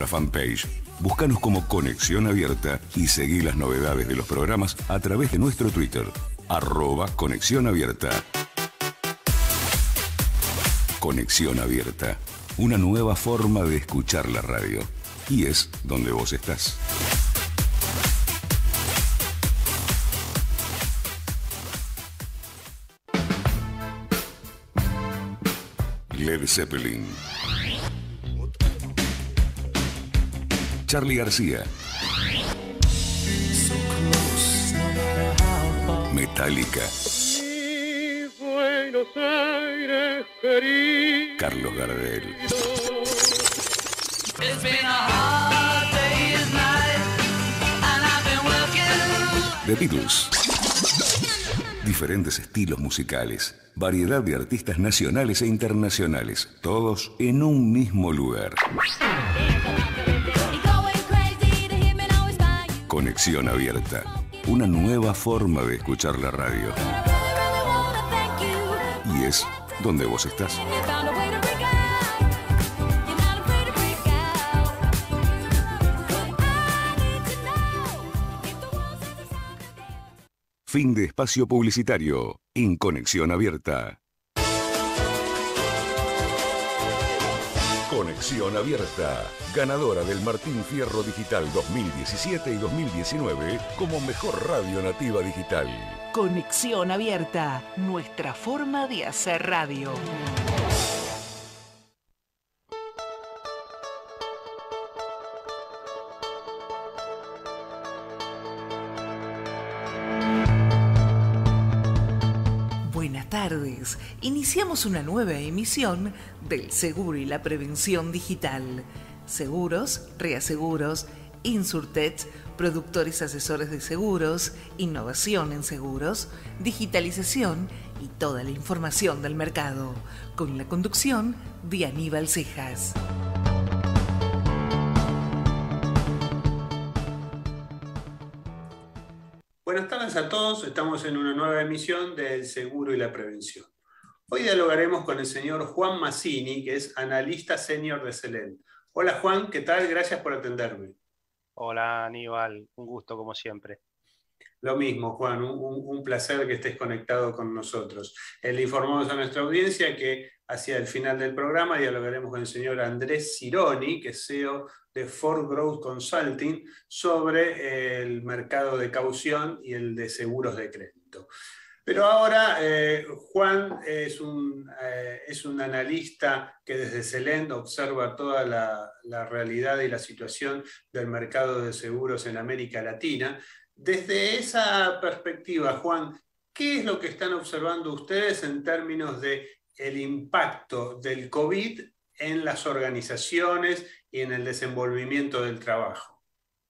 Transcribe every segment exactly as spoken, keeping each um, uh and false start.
La fanpage. Búscanos como Conexión Abierta y seguí las novedades de los programas a través de nuestro Twitter, arroba Conexión Abierta. Conexión Abierta, una nueva forma de escuchar la radio. Y es donde vos estás. Led Zeppelin. Charly García. Metallica. Carlos Gardel. The Beatles. Diferentes estilos musicales, variedad de artistas nacionales e internacionales, todos en un mismo lugar. Conexión Abierta, una nueva forma de escuchar la radio. Y es donde vos estás. Fin de espacio publicitario en Conexión Abierta. Conexión Abierta, ganadora del Martín Fierro Digital dos mil diecisiete y dos mil diecinueve como mejor radio nativa digital. Conexión Abierta, nuestra forma de hacer radio. Buenas tardes. Iniciamos una nueva emisión del Seguro y la Prevención Digital. Seguros, reaseguros, Insurtech, productores asesores de seguros, innovación en seguros, digitalización y toda la información del mercado. Con la conducción de Aníbal Cejas. Buenas tardes a todos, estamos en una nueva emisión del Seguro y la Prevención. Hoy dialogaremos con el señor Juan Mazzini, que es analista senior de Celent. Hola Juan, ¿qué tal? Gracias por atenderme. Hola Aníbal, un gusto como siempre. Lo mismo Juan, un, un placer que estés conectado con nosotros. Eh, le informamos a nuestra audiencia que hacia el final del programa dialogaremos con el señor Andrés Cironi, que es C E O de Ford Growth Consulting, sobre el mercado de caución y el de seguros de crédito. Pero ahora eh, Juan es un, eh, es un analista que desde Celent observa toda la, la realidad y la situación del mercado de seguros en América Latina. Desde esa perspectiva, Juan, ¿qué es lo que están observando ustedes en términos de el impacto del COVID en las organizaciones y en el desenvolvimiento del trabajo?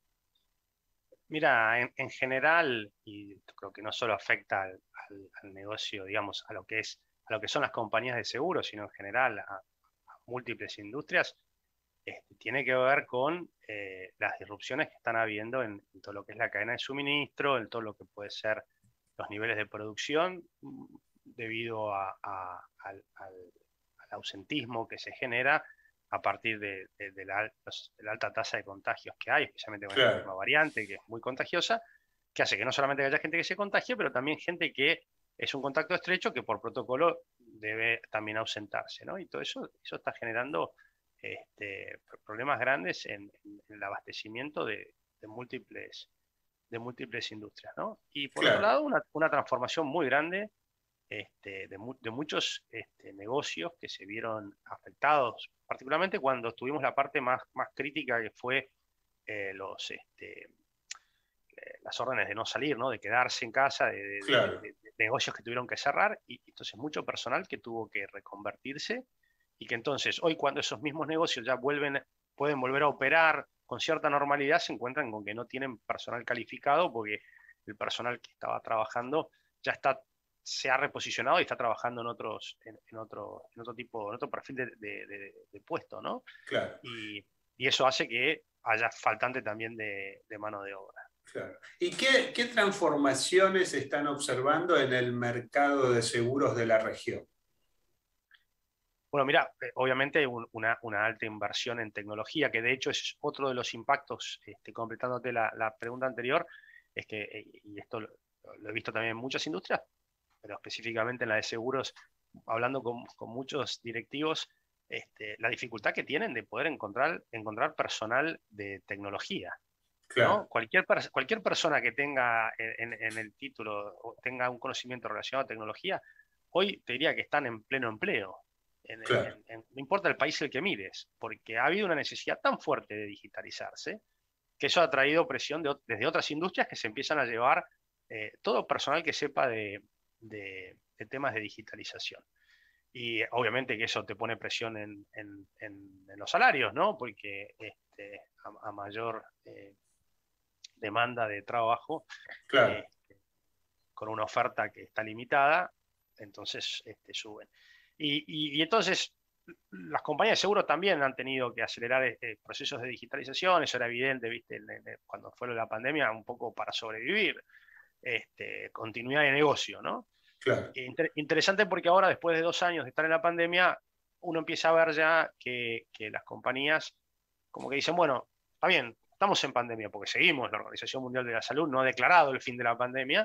Mira, en, en general, y creo que no solo afecta al, al, al negocio, digamos, a lo que es, a lo que son las compañías de seguros, sino en general a, a múltiples industrias, este, tiene que ver con eh, las disrupciones que están habiendo en, en todo lo que es la cadena de suministro, en todo lo que puede ser los niveles de producción, debido a, a, al, al, al ausentismo que se genera a partir de, de, de, la, de la alta tasa de contagios que hay, especialmente con claro. la misma variante, que es muy contagiosa, que hace que no solamente haya gente que se contagie, pero también gente que es un contacto estrecho que por protocolo debe también ausentarse, ¿no? Y todo eso, eso está generando este, problemas grandes en, en, en el abastecimiento de, de, múltiples, de múltiples industrias, ¿no? Y por claro. otro lado, una, una transformación muy grande Este, de, mu de muchos este, negocios que se vieron afectados, particularmente cuando tuvimos la parte más, más crítica que fue eh, los, este, eh, las órdenes de no salir, ¿no? De quedarse en casa, de, de, claro. de, de, de negocios que tuvieron que cerrar, y entonces mucho personal que tuvo que reconvertirse, y que entonces hoy cuando esos mismos negocios ya vuelven, pueden volver a operar con cierta normalidad, se encuentran con que no tienen personal calificado porque el personal que estaba trabajando ya está se ha reposicionado y está trabajando en otros en, en otro en otro tipo en otro perfil de, de, de, de puesto, ¿no? Claro. Y, y eso hace que haya faltante también de, de mano de obra. Claro. ¿Y qué, qué transformaciones están observando en el mercado de seguros de la región? Bueno, mira, eh, obviamente un, una, una alta inversión en tecnología, que de hecho es otro de los impactos, este, completándote la, la pregunta anterior, es que, eh, y esto lo, lo he visto también en muchas industrias, pero específicamente en la de seguros, hablando con, con muchos directivos, este, la dificultad que tienen de poder encontrar, encontrar personal de tecnología. Claro. ¿No? Cualquier, cualquier persona que tenga en, en el título o tenga un conocimiento relacionado a tecnología, hoy te diría que están en pleno empleo. En, Claro. en, en, no importa el país el que mires, porque ha habido una necesidad tan fuerte de digitalizarse que eso ha traído presión de, desde otras industrias que se empiezan a llevar eh, todo personal que sepa de, de, de temas de digitalización. Y obviamente que eso te pone presión en, en, en, en los salarios, ¿no? Porque este, a, a mayor eh, demanda de trabajo, Claro. eh, con una oferta que está limitada, entonces este, suben. Y, y, y entonces las compañías de seguro también han tenido que acelerar eh, procesos de digitalización, eso era evidente, ¿viste? Cuando fue la pandemia, un poco para sobrevivir, este, continuidad de negocio, ¿no? Claro. Inter interesante porque ahora, después de dos años de estar en la pandemia, uno empieza a ver ya que, que las compañías como que dicen, bueno, está bien, estamos en pandemia porque seguimos, la Organización Mundial de la Salud no ha declarado el fin de la pandemia,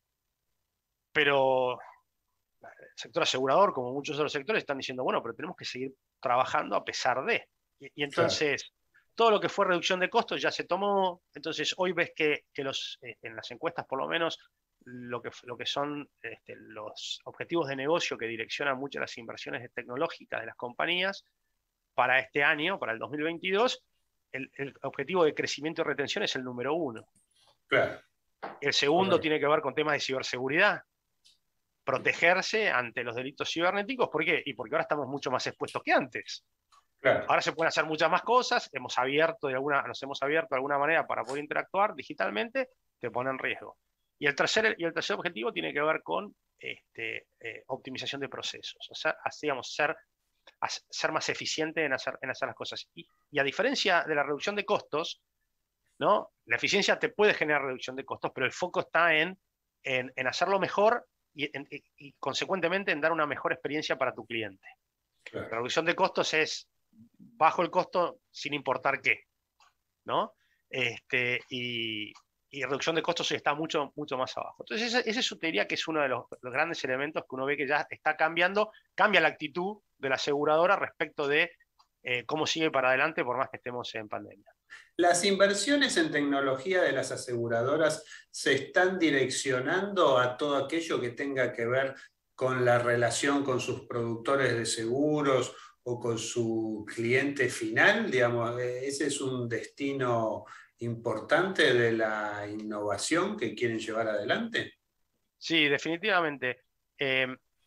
pero el sector asegurador, como muchos otros sectores, están diciendo, bueno, pero tenemos que seguir trabajando a pesar de. Y, y entonces, claro, todo lo que fue reducción de costos ya se tomó. Entonces, hoy ves que, que los, eh, en las encuestas, por lo menos, lo que, lo que son este, los objetivos de negocio que direccionan mucho las inversiones tecnológicas de las compañías para este año, para el dos mil veintidós, el, el objetivo de crecimiento y retención es el número uno. Claro. El segundo Correcto. tiene que ver con temas de ciberseguridad, protegerse ante los delitos cibernéticos. ¿Por qué? Y porque ahora estamos mucho más expuestos que antes. Claro. Ahora se pueden hacer muchas más cosas, hemos abierto de alguna, nos hemos abierto de alguna manera para poder interactuar digitalmente, te pone en riesgo. Y el tercer, y el tercer objetivo tiene que ver con este, eh, optimización de procesos, o sea, digamos, ser, ser más eficiente en hacer, en hacer las cosas. Y, y a diferencia de la reducción de costos, ¿no? La eficiencia te puede generar reducción de costos, pero el foco está en, en, en hacerlo mejor y, en, y, y consecuentemente en dar una mejor experiencia para tu cliente. Claro. La reducción de costos es bajo el costo sin importar qué, ¿no? Este, y, y reducción de costos está mucho, mucho más abajo. Entonces ese, ese te diría que es uno de los, los grandes elementos que uno ve que ya está cambiando, cambia la actitud de la aseguradora respecto de eh, cómo sigue para adelante por más que estemos en pandemia. ¿Las inversiones en tecnología de las aseguradoras se están direccionando a todo aquello que tenga que ver con la relación con sus productores de seguros o con su cliente final? Digamos, ¿ese es un destino importante de la innovación que quieren llevar adelante? Sí, definitivamente. Eh,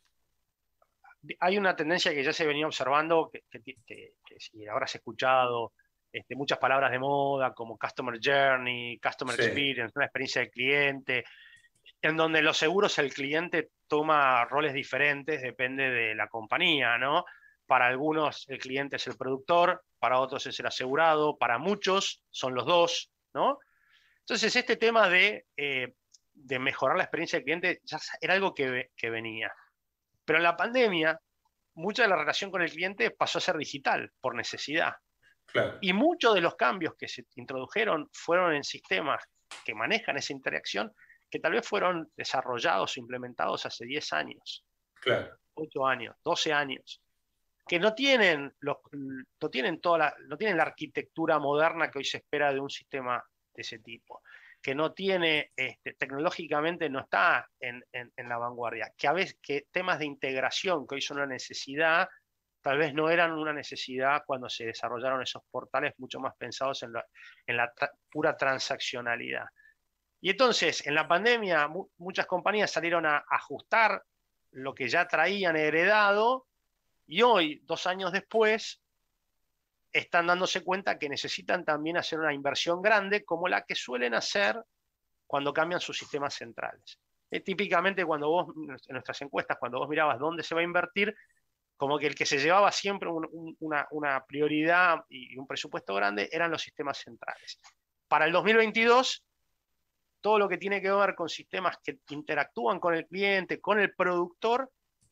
hay una tendencia que ya se venía observando, que, que, que, que si habrás escuchado, este, muchas palabras de moda como Customer Journey, Customer Sí. Experience, una experiencia del cliente, en donde los seguros el cliente toma roles diferentes, depende de la compañía, ¿no? Para algunos el cliente es el productor, para otros es el asegurado, para muchos son los dos, ¿no? Entonces este tema de, eh, de mejorar la experiencia del cliente ya era algo que, que venía. Pero en la pandemia, mucha de la relación con el cliente pasó a ser digital, por necesidad. Claro. Y muchos de los cambios que se introdujeron fueron en sistemas que manejan esa interacción, que tal vez fueron desarrollados o implementados hace diez años, claro. ocho años, doce años, que no tienen, los, no, tienen toda la, no tienen la arquitectura moderna que hoy se espera de un sistema de ese tipo, que no tiene, este, tecnológicamente no está en, en, en la vanguardia, que a veces que temas de integración que hoy son una necesidad, tal vez no eran una necesidad cuando se desarrollaron esos portales mucho más pensados en la, en la tra pura transaccionalidad. Y entonces, en la pandemia, mu muchas compañías salieron a ajustar lo que ya traían heredado y hoy, dos años después, están dándose cuenta que necesitan también hacer una inversión grande como la que suelen hacer cuando cambian sus sistemas centrales. Eh, típicamente, cuando vos, en nuestras encuestas, cuando vos mirabas dónde se va a invertir, como que el que se llevaba siempre un, un, una, una prioridad y un presupuesto grande eran los sistemas centrales. Para el dos mil veintidós, todo lo que tiene que ver con sistemas que interactúan con el cliente, con el productor,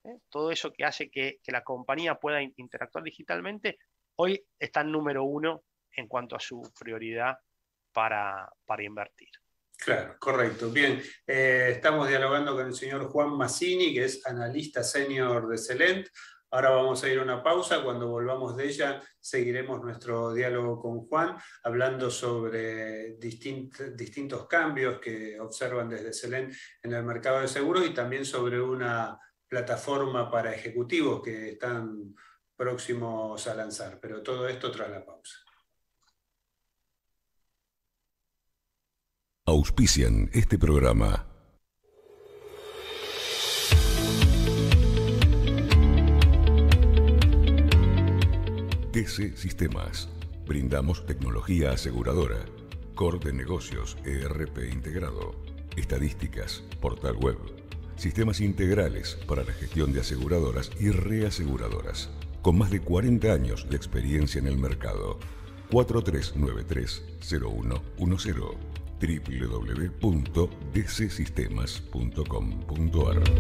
¿eh? Todo eso que hace que, que la compañía pueda interactuar digitalmente, hoy está en número uno en cuanto a su prioridad para, para invertir. Claro, correcto. Bien, eh, estamos dialogando con el señor Juan Mazzini, que es analista senior de Celent. Ahora vamos a ir a una pausa. Cuando volvamos de ella, seguiremos nuestro diálogo con Juan, hablando sobre distint, distintos cambios que observan desde Celent en el mercado de seguros y también sobre una plataforma para ejecutivos que están próximos a lanzar. Pero todo esto tras la pausa. Auspician este programa. D C Sistemas. Brindamos tecnología aseguradora, core de negocios, E R P integrado, estadísticas, portal web, sistemas integrales para la gestión de aseguradoras y reaseguradoras, con más de cuarenta años de experiencia en el mercado. cuatro tres nueve tres cero uno uno cero doble u doble u doble u punto d c sistemas punto com punto a r.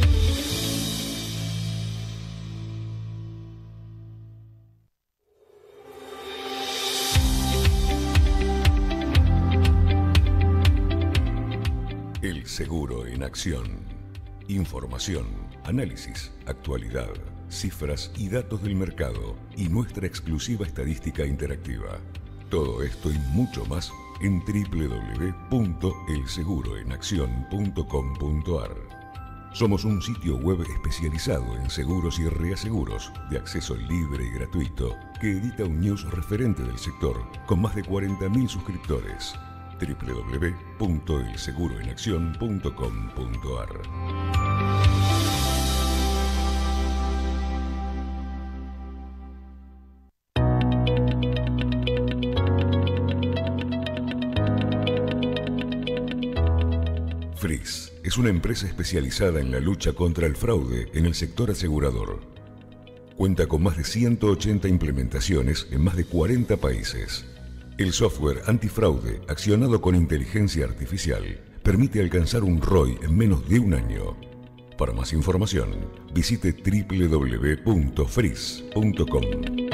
El seguro en acción. Información, análisis, actualidad, cifras y datos del mercado y nuestra exclusiva estadística interactiva. Todo esto y mucho más en doble u doble u doble u punto el seguro en acción punto com punto a r. Somos un sitio web especializado en seguros y reaseguros de acceso libre y gratuito que edita un news referente del sector con más de cuarenta mil suscriptores. doble u doble u doble u punto el seguro en acción punto com punto a r. Fris es una empresa especializada en la lucha contra el fraude en el sector asegurador. Cuenta con más de ciento ochenta implementaciones en más de cuarenta países. El software antifraude, accionado con inteligencia artificial, permite alcanzar un R O I en menos de un año. Para más información, visite doble u doble u doble u punto fris punto com.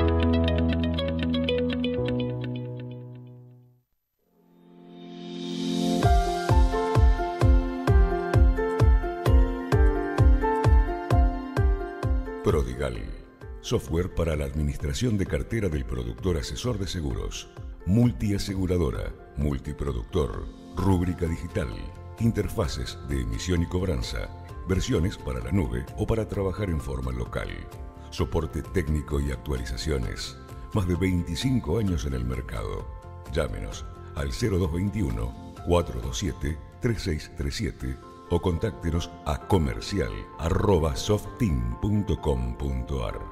Prodigal, software para la administración de cartera del productor asesor de seguros, multiaseguradora, multiproductor, rúbrica digital, interfaces de emisión y cobranza, versiones para la nube o para trabajar en forma local, soporte técnico y actualizaciones, más de veinticinco años en el mercado. Llámenos al cero dos veintiuno, cuatrocientos veintisiete, treinta y seis treinta y siete o contáctenos a comercial arroba softeam punto com punto a r.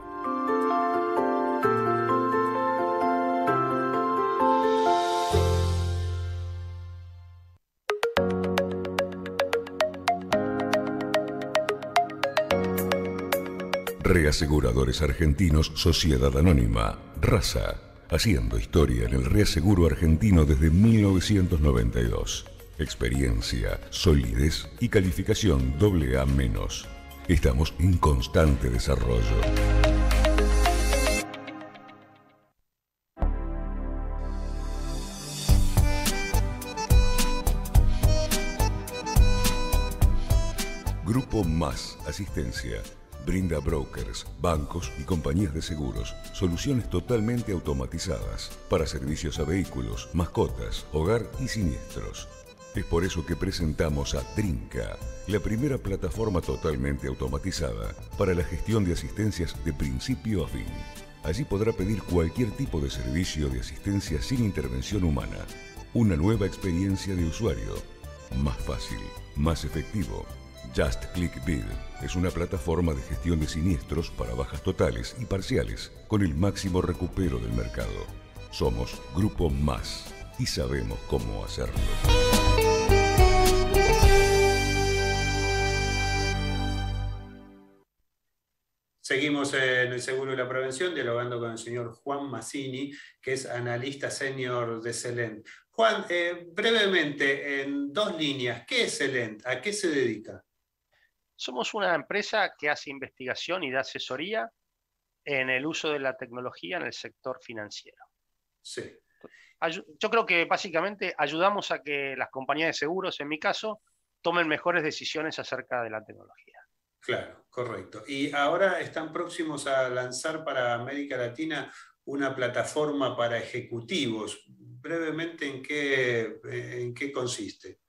Reaseguradores Argentinos Sociedad Anónima, Raza, haciendo historia en el reaseguro argentino desde mil novecientos noventa y dos. Experiencia, solidez y calificación doble A menos. Estamos en constante desarrollo. Grupo Más Asistencia. Brinda brokers, bancos y compañías de seguros soluciones totalmente automatizadas para servicios a vehículos, mascotas, hogar y siniestros. Es por eso que presentamos a Trinca, la primera plataforma totalmente automatizada para la gestión de asistencias de principio a fin. Allí podrá pedir cualquier tipo de servicio de asistencia sin intervención humana. Una nueva experiencia de usuario, más fácil, más efectivo. Just Click Bid es una plataforma de gestión de siniestros para bajas totales y parciales con el máximo recupero del mercado. Somos Grupo Más y sabemos cómo hacerlo. Seguimos en el seguro y la prevención, dialogando con el señor Juan Mazzini, que es analista senior de Celent. Juan, eh, brevemente, en dos líneas, ¿qué es Celent? ¿A qué se dedica? Somos una empresa que hace investigación y da asesoría en el uso de la tecnología en el sector financiero. Sí. Yo creo que básicamente ayudamos a que las compañías de seguros, en mi caso, tomen mejores decisiones acerca de la tecnología. Claro, correcto. Y ahora están próximos a lanzar para América Latina una plataforma para ejecutivos. Brevemente, ¿en qué, en qué consiste?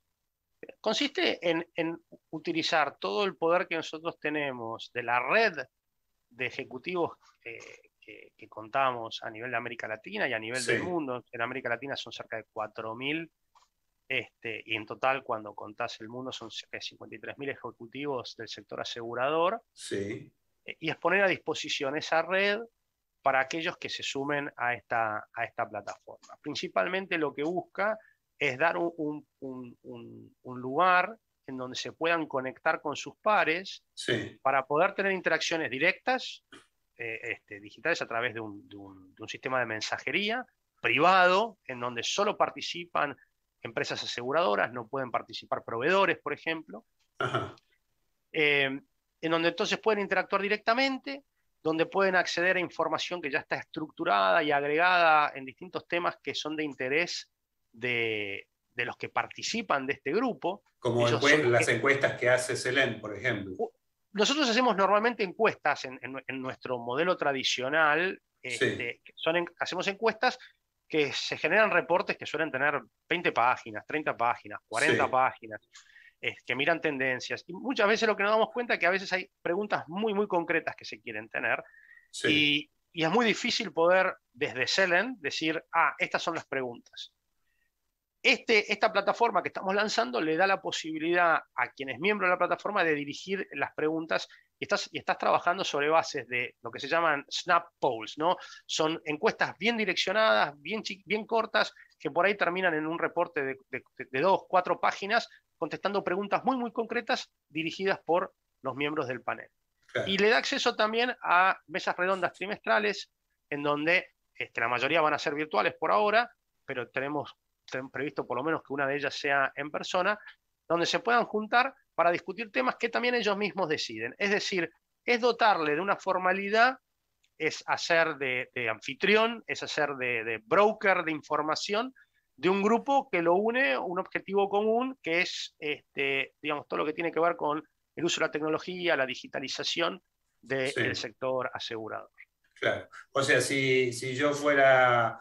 Consiste en, en utilizar todo el poder que nosotros tenemos de la red de ejecutivos eh, que, que contamos a nivel de América Latina y a nivel Sí. del mundo. En América Latina son cerca de cuatro mil, este, y en total, cuando contás el mundo, son cerca de cincuenta y tres mil ejecutivos del sector asegurador. Sí. Eh, y es poner a disposición esa red para aquellos que se sumen a esta, a esta plataforma. Principalmente lo que busca es dar un, un, un, un lugar en donde se puedan conectar con sus pares, Sí. para poder tener interacciones directas, eh, este, digitales, a través de un, de, un, de un sistema de mensajería privado, en donde solo participan empresas aseguradoras, no pueden participar proveedores, por ejemplo, Ajá. eh, en donde entonces pueden interactuar directamente, donde pueden acceder a información que ya está estructurada y agregada en distintos temas que son de interés de, de los que participan de este grupo. Como Ellos encue- son, las encuestas que hace Selén, por ejemplo. nosotros hacemos normalmente encuestas en, en, en nuestro modelo tradicional. Este, Sí. son en, hacemos encuestas que se generan reportes que suelen tener veinte páginas, treinta páginas, cuarenta Sí. páginas, eh, que miran tendencias. Y muchas veces lo que nos damos cuenta es que a veces hay preguntas muy, muy concretas que se quieren tener. Sí. Y, y es muy difícil poder, desde Selén, decir, ah, estas son las preguntas. Este, esta plataforma que estamos lanzando le da la posibilidad a quienes miembros de la plataforma de dirigir las preguntas, y estás, y estás trabajando sobre bases de lo que se llaman snap polls, ¿no? Son encuestas bien direccionadas, bien, bien cortas, que por ahí terminan en un reporte de, de, de dos, cuatro páginas, contestando preguntas muy, muy concretas dirigidas por los miembros del panel. Claro. Y le da acceso también a mesas redondas trimestrales, en donde este, la mayoría van a ser virtuales por ahora, pero tenemos previsto por lo menos que una de ellas sea en persona, donde se puedan juntar para discutir temas que también ellos mismos deciden. Es decir, es dotarle de una formalidad, es hacer de, de anfitrión, es hacer de, de broker de información de un grupo que lo une un objetivo común, que es este, digamos, todo lo que tiene que ver con el uso de la tecnología, la digitalización del sí. sector asegurador. Claro. O sea, si, si yo fuera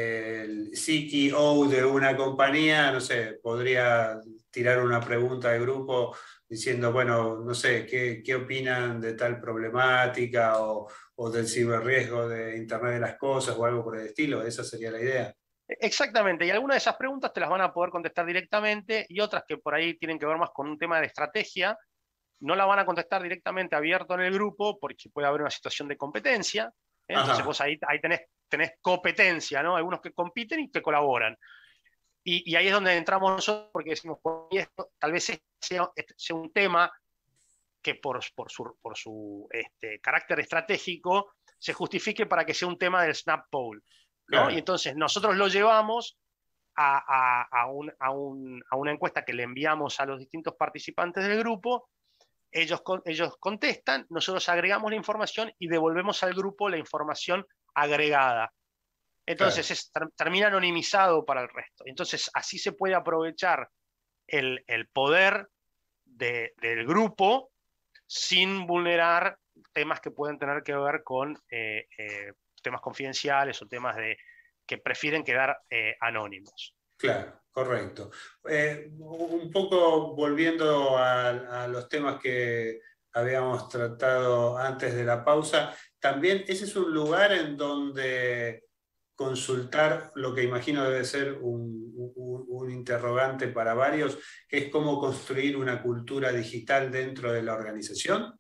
el C E O de una compañía, no sé, podría tirar una pregunta al grupo diciendo, bueno, no sé, ¿qué, qué opinan de tal problemática o, o del ciberriesgo de Internet de las Cosas o algo por el estilo? Esa sería la idea. Exactamente, y algunas de esas preguntas te las van a poder contestar directamente, y otras que por ahí tienen que ver más con un tema de estrategia, no la van a contestar directamente abierto en el grupo porque puede haber una situación de competencia. ¿eh? Entonces Ajá. vos ahí, ahí tenés, tenés competencia, ¿no? Algunos que compiten y que colaboran. Y, y ahí es donde entramos nosotros, porque decimos, esto, tal vez sea, sea un tema que por, por su, por su este, carácter estratégico se justifique para que sea un tema del snap poll, ¿no? Claro. Y entonces nosotros lo llevamos a, a, a, un, a, un, a una encuesta que le enviamos a los distintos participantes del grupo. Ellos, ellos contestan, nosotros agregamos la información y devolvemos al grupo la información agregada. Entonces claro. es, ter, termina anonimizado para el resto. Entonces así se puede aprovechar el, el poder de, del grupo sin vulnerar temas que pueden tener que ver con eh, eh, temas confidenciales o temas de, que prefieren quedar eh, anónimos. Claro, correcto. Eh, un poco volviendo a, a los temas que habíamos tratado antes de la pausa, también ese es un lugar en donde consultar lo que imagino debe ser un, un, un interrogante para varios, que es cómo construir una cultura digital dentro de la organización.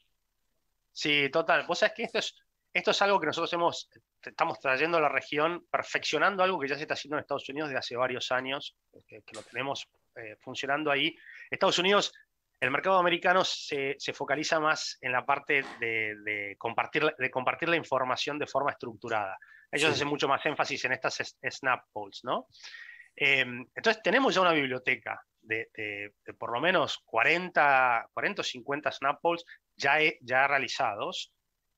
Sí, total. Vos sabés que esto es, esto es algo que nosotros hemos, estamos trayendo a la región, perfeccionando algo que ya se está haciendo en Estados Unidos desde hace varios años, que, que lo tenemos eh, funcionando ahí. Estados Unidos, el mercado americano se, se focaliza más en la parte de, de, compartir, de compartir la información de forma estructurada. Ellos sí. hacen mucho más énfasis en estas snap polls, ¿no? Eh, entonces tenemos ya una biblioteca de, de, de por lo menos cuarenta, cuarenta o cincuenta snap polls ya, he, ya realizados,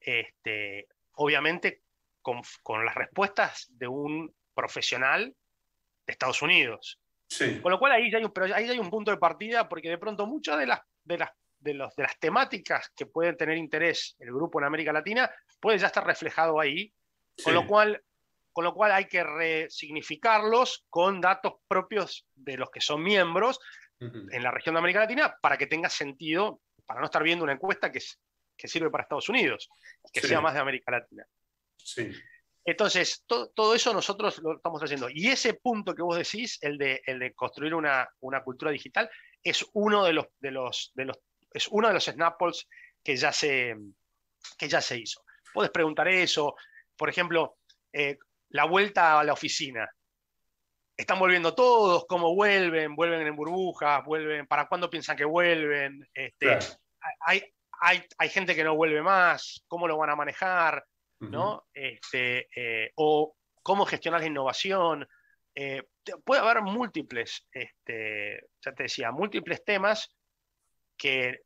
este, obviamente con, con las respuestas de un profesional de Estados Unidos. Sí. Con lo cual ahí ya hay un, pero ahí hay un punto de partida, porque de pronto muchas de las, de, las, de, los, de las temáticas que pueden tener interés el grupo en América Latina puede ya estar reflejado ahí, Sí. con lo cual, con lo cual hay que resignificarlos con datos propios de los que son miembros uh-huh. en la región de América Latina, para que tenga sentido, para no estar viendo una encuesta que, que sirve para Estados Unidos, que sí. sea más de América Latina. Sí. Entonces, to, todo eso nosotros lo estamos haciendo. Y ese punto que vos decís, el de, el de construir una, una cultura digital, es uno de los, de los, de los, es uno de los snap polls que ya se, que ya se hizo. Podés preguntar eso, por ejemplo, eh, la vuelta a la oficina. ¿Están volviendo todos? ¿Cómo vuelven? ¿Vuelven en burbujas? ¿Vuelven? ¿Para cuándo piensan que vuelven? Este, claro. hay, hay, hay gente que no vuelve más. ¿Cómo lo van a manejar? ¿No? Uh-huh. este, eh, o cómo gestionar la innovación. Eh, puede haber múltiples, este, ya te decía, múltiples temas que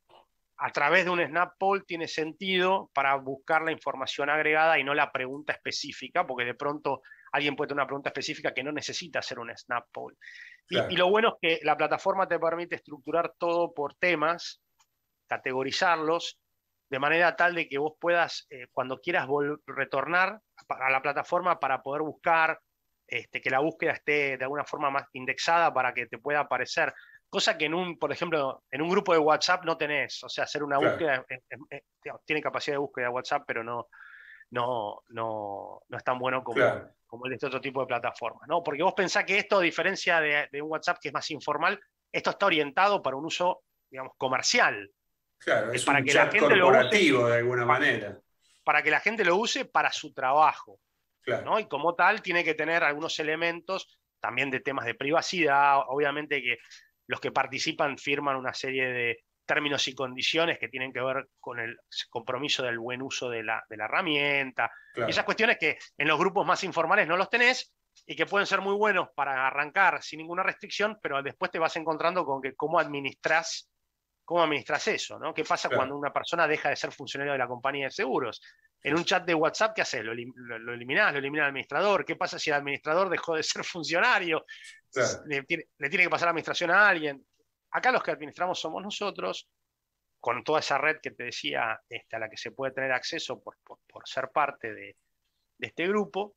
a través de un snap poll tiene sentido para buscar la información agregada y no la pregunta específica, porque de pronto alguien puede tener una pregunta específica que no necesita hacer un snap poll. Claro. Y, y lo bueno es que la plataforma te permite estructurar todo por temas, categorizarlos, de manera tal de que vos puedas, eh, cuando quieras retornar a la plataforma para poder buscar, este, que la búsqueda esté de alguna forma más indexada para que te pueda aparecer. Cosa que en un, por ejemplo, en un grupo de WhatsApp no tenés. O sea, hacer una claro. búsqueda, eh, eh, eh, tiene capacidad de búsqueda de WhatsApp, pero no, no, no, no es tan bueno como, claro. como el de este otro tipo de plataformas, ¿no? Porque vos pensás que esto, a diferencia de, de un WhatsApp que es más informal, esto está orientado para un uso, digamos, comercial. Claro, es para un que chat la gente corporativo lo use, de alguna para, manera. Para que la gente lo use para su trabajo. Claro. ¿No? Y como tal tiene que tener algunos elementos también de temas de privacidad. Obviamente que los que participan firman una serie de términos y condiciones que tienen que ver con el compromiso del buen uso de la, de la herramienta. Claro. Y esas cuestiones que en los grupos más informales no los tenés y que pueden ser muy buenos para arrancar sin ninguna restricción, pero después te vas encontrando con que cómo administrás ¿Cómo administras eso? ¿no? ¿Qué pasa claro. cuando una persona deja de ser funcionario de la compañía de seguros? En un chat de WhatsApp, ¿qué haces? ¿Lo, lo, lo eliminás? ¿Lo elimina el administrador? ¿Qué pasa si el administrador dejó de ser funcionario? Claro. Le, tiene, le tiene que pasar la administración a alguien. Acá los que administramos somos nosotros, con toda esa red que te decía, este, a la que se puede tener acceso por, por, por ser parte de, de este grupo.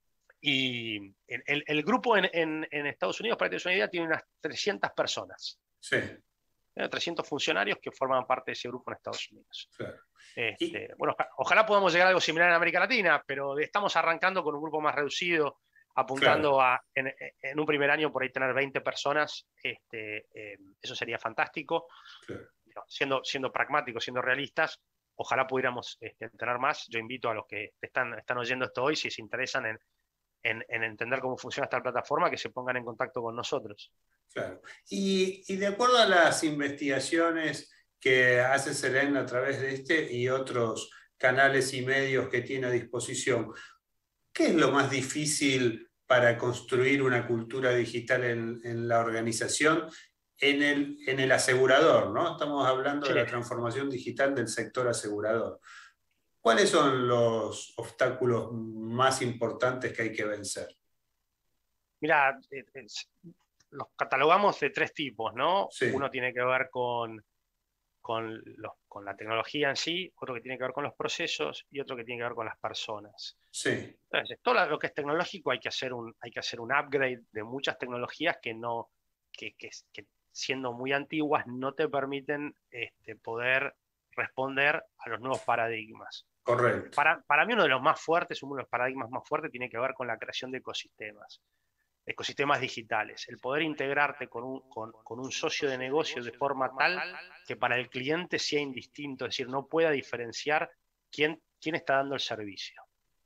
Y el, el grupo en, en, en Estados Unidos, para que te des una idea, tiene unas trescientas personas. Sí. trescientos funcionarios que forman parte de ese grupo en Estados Unidos. Claro. Este, y... Bueno, ojalá podamos llegar a algo similar en América Latina, pero estamos arrancando con un grupo más reducido, apuntando claro. a, en, en un primer año por ahí tener veinte personas. Este, eh, eso sería fantástico. Claro. Siendo, siendo pragmáticos, siendo realistas, ojalá pudiéramos este, tener más. Yo invito a los que están, están oyendo esto hoy, si se interesan en, en, en entender cómo funciona esta plataforma, que se pongan en contacto con nosotros. Claro. Y, y de acuerdo a las investigaciones que hace Selene a través de este y otros canales y medios que tiene a disposición, ¿qué es lo más difícil para construir una cultura digital en, en la organización, en el, en el asegurador, ¿no? Estamos hablando sí. de la transformación digital del sector asegurador. ¿Cuáles son los obstáculos más importantes que hay que vencer? Mira, es... los catalogamos de tres tipos, ¿no? Sí. Uno tiene que ver con, con, los, con la tecnología en sí, otro que tiene que ver con los procesos y otro que tiene que ver con las personas. Sí. Entonces, todo lo que es tecnológico hay que hacer un, hay que hacer un upgrade de muchas tecnologías que, no, que, que, que siendo muy antiguas no te permiten este, poder responder a los nuevos paradigmas. Correcto. Para, para mí uno de los más fuertes, uno de los paradigmas más fuertes tiene que ver con la creación de ecosistemas. Ecosistemas digitales, el poder integrarte con un, con, con un socio de negocio de forma tal que para el cliente sea indistinto, es decir, no pueda diferenciar quién, quién está dando el servicio.